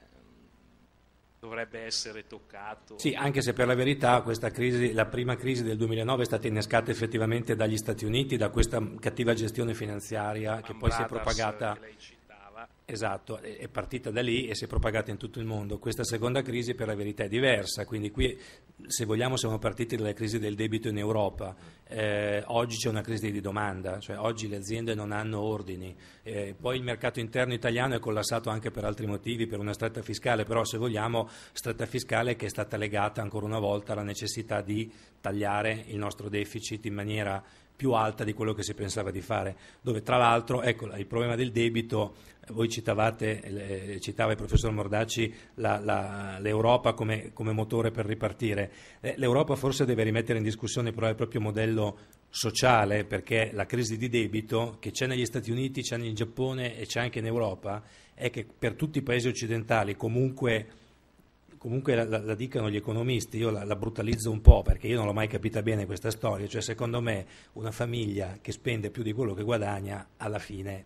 dovrebbe essere toccato. Sì, anche se per la verità questa crisi, la prima crisi del duemilanove è stata innescata effettivamente dagli Stati Uniti, da questa cattiva gestione finanziaria Man che poi si è propagata. Che lei citava. Esatto, è partita da lì e si è propagata in tutto il mondo. Questa seconda crisi per la verità è diversa, quindi qui, se vogliamo, siamo partiti dalla crisi del debito in Europa. Eh, oggi c'è una crisi di domanda, cioè oggi le aziende non hanno ordini, eh, poi il mercato interno italiano è collassato anche per altri motivi, per una stretta fiscale, però se vogliamo stretta fiscale che è stata legata ancora una volta alla necessità di tagliare il nostro deficit in maniera più alta di quello che si pensava di fare, dove tra l'altro, ecco, il problema del debito, voi citavate, eh, citava il professor Mordacci la, la, l'Europa come, come motore per ripartire. Eh, L'Europa forse deve rimettere in discussione però il proprio modello sociale, perché la crisi di debito che c'è negli Stati Uniti, c'è in Giappone e c'è anche in Europa, è che per tutti i paesi occidentali comunque comunque la, la, la dicano gli economisti, io la, la brutalizzo un po' perché io non l'ho mai capita bene questa storia, cioè secondo me una famiglia che spende più di quello che guadagna alla fine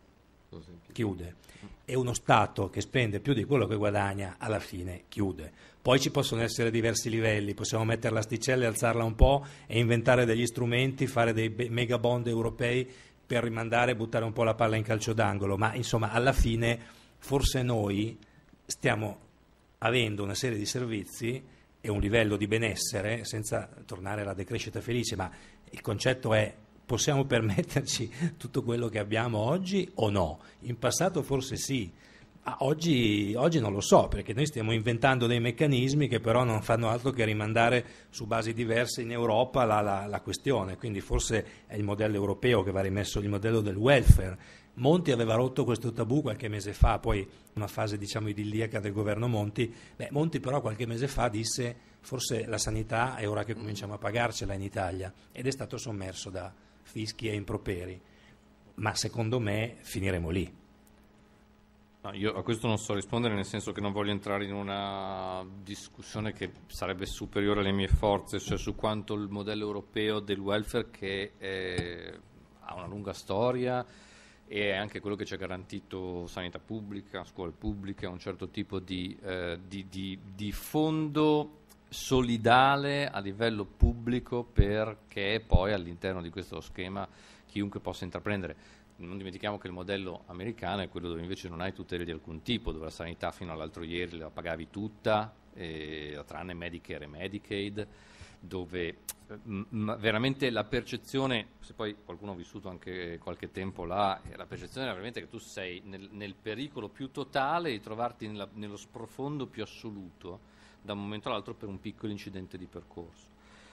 chiude, e uno Stato che spende più di quello che guadagna alla fine chiude. Poi ci possono essere diversi livelli, possiamo mettere l'asticella e alzarla un po' e inventare degli strumenti, fare dei mega bond europei per rimandare e buttare un po' la palla in calcio d'angolo, ma insomma alla fine forse noi stiamo avendo una serie di servizi e un livello di benessere, senza tornare alla decrescita felice, ma il concetto è: possiamo permetterci tutto quello che abbiamo oggi o no? In passato forse sì, ma oggi, oggi non lo so, perché noi stiamo inventando dei meccanismi che però non fanno altro che rimandare su basi diverse in Europa la, la, la questione, quindi forse è il modello europeo che va rimesso, il modello del welfare. Monti aveva rotto questo tabù qualche mese fa, poi una fase diciamo idilliaca del governo Monti. Beh, Monti però qualche mese fa disse forse la sanità è ora che cominciamo a pagarcela in Italia, ed è stato sommerso da fischi e improperi, ma secondo me finiremo lì. No, io a questo non so rispondere, nel senso che non voglio entrare in una discussione che sarebbe superiore alle mie forze, cioè su quanto il modello europeo del welfare, che è, ha una lunga storia, e è anche quello che ci ha garantito sanità pubblica, scuole pubbliche, un certo tipo di, eh, di, di, di fondo solidale a livello pubblico, perché poi all'interno di questo schema chiunque possa intraprendere. Non dimentichiamo che il modello americano è quello dove invece non hai tutele di alcun tipo, dove la sanità fino all'altro ieri la pagavi tutta eh, tranne Medicare e Medicaid, dove m- veramente la percezione, se poi qualcuno ha vissuto anche qualche tempo là, la percezione è veramente che tu sei nel, nel pericolo più totale di trovarti nella, nello sprofondo più assoluto da un momento all'altro per un piccolo incidente di percorso.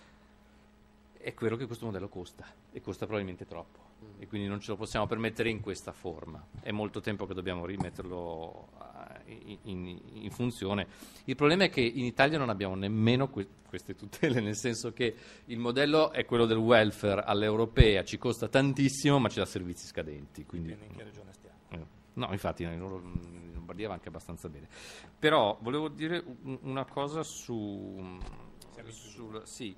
È vero che questo modello costa, e costa probabilmente troppo, e quindi non ce lo possiamo permettere in questa forma. È molto tempo che dobbiamo rimetterlo in, in, in funzione. Il problema è che in Italia non abbiamo nemmeno que- queste tutele, nel senso che il modello è quello del welfare all'europea, ci costa tantissimo ma ci dà servizi scadenti. Quindi, in che regione stiamo? Eh, no, infatti in Lombardia va anche abbastanza bene. Però volevo dire un, una cosa su... sul, sì,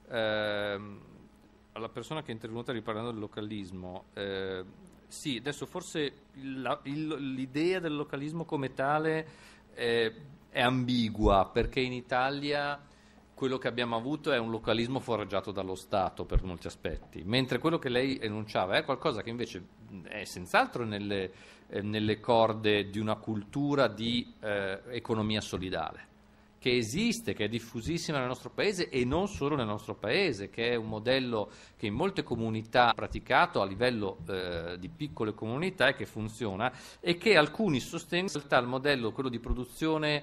ehm, alla persona che è intervenuta riparlando del localismo, eh, sì, adesso forse la, il, l'idea del localismo come tale eh, è ambigua, perché in Italia quello che abbiamo avuto è un localismo foraggiato dallo Stato per molti aspetti, mentre quello che lei enunciava è qualcosa che invece è senz'altro nelle, eh, nelle corde di una cultura di eh, economia solidale, che esiste, che è diffusissima nel nostro paese e non solo nel nostro paese, che è un modello che in molte comunità è praticato a livello eh, di piccole comunità e che funziona, e che alcuni sostengono in realtà il modello, quello di produzione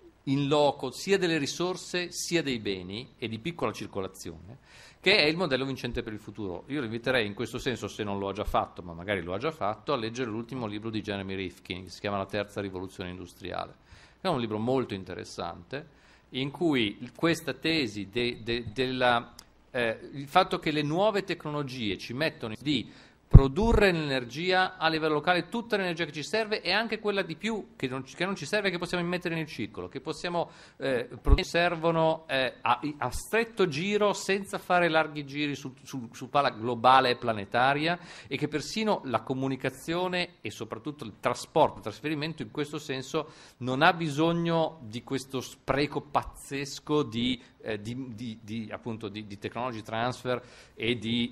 in loco sia delle risorse sia dei beni e di piccola circolazione, che è il modello vincente per il futuro. Io lo inviterei in questo senso, se non lo ha già fatto, ma magari lo ha già fatto, a leggere l'ultimo libro di Jeremy Rifkin, che si chiama La terza rivoluzione industriale. È un libro molto interessante in cui questa tesi de, de, della, eh, il fatto che le nuove tecnologie ci mettono di produrre l'energia a livello locale, tutta l'energia che ci serve e anche quella di più che non, che non ci serve, che possiamo immettere nel circolo, che possiamo eh, produrre, servono eh, a, a stretto giro senza fare larghi giri su, su, su pala globale e planetaria, e che persino la comunicazione e soprattutto il trasporto, il trasferimento in questo senso non ha bisogno di questo spreco pazzesco di Eh, di, di, di, appunto, di, di technology transfer e di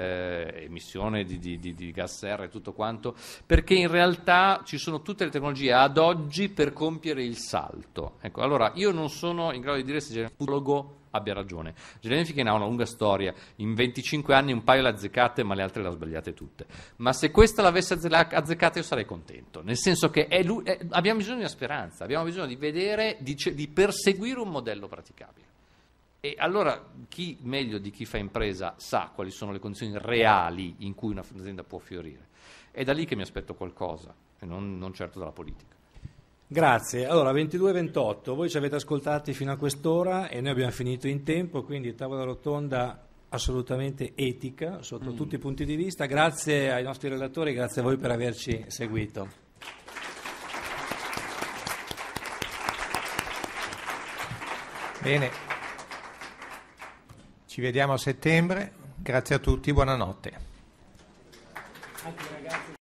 eh, emissione di, di, di, di gas serra e tutto quanto, perché in realtà ci sono tutte le tecnologie ad oggi per compiere il salto. Ecco, allora io non sono in grado di dire se Jeremy abbia ragione. Jeremy Rifkin ha una lunga storia, in venticinque anni un paio le ha azzeccate ma le altre le ha sbagliate tutte, ma se questa l'avesse azzeccata io sarei contento, nel senso che è lui, è, abbiamo bisogno di una speranza, abbiamo bisogno di vedere, di, di perseguire un modello praticabile. E allora chi meglio di chi fa impresa sa quali sono le condizioni reali in cui un'azienda può fiorire. È da lì che mi aspetto qualcosa, e non, non certo dalla politica. Grazie. Allora, ventidue e ventotto, voi ci avete ascoltati fino a quest'ora e noi abbiamo finito in tempo, quindi tavola rotonda assolutamente etica sotto mm. tutti i punti di vista. Grazie ai nostri relatori, grazie a voi per averci seguito. Bene. Ci vediamo a settembre, grazie a tutti, buonanotte.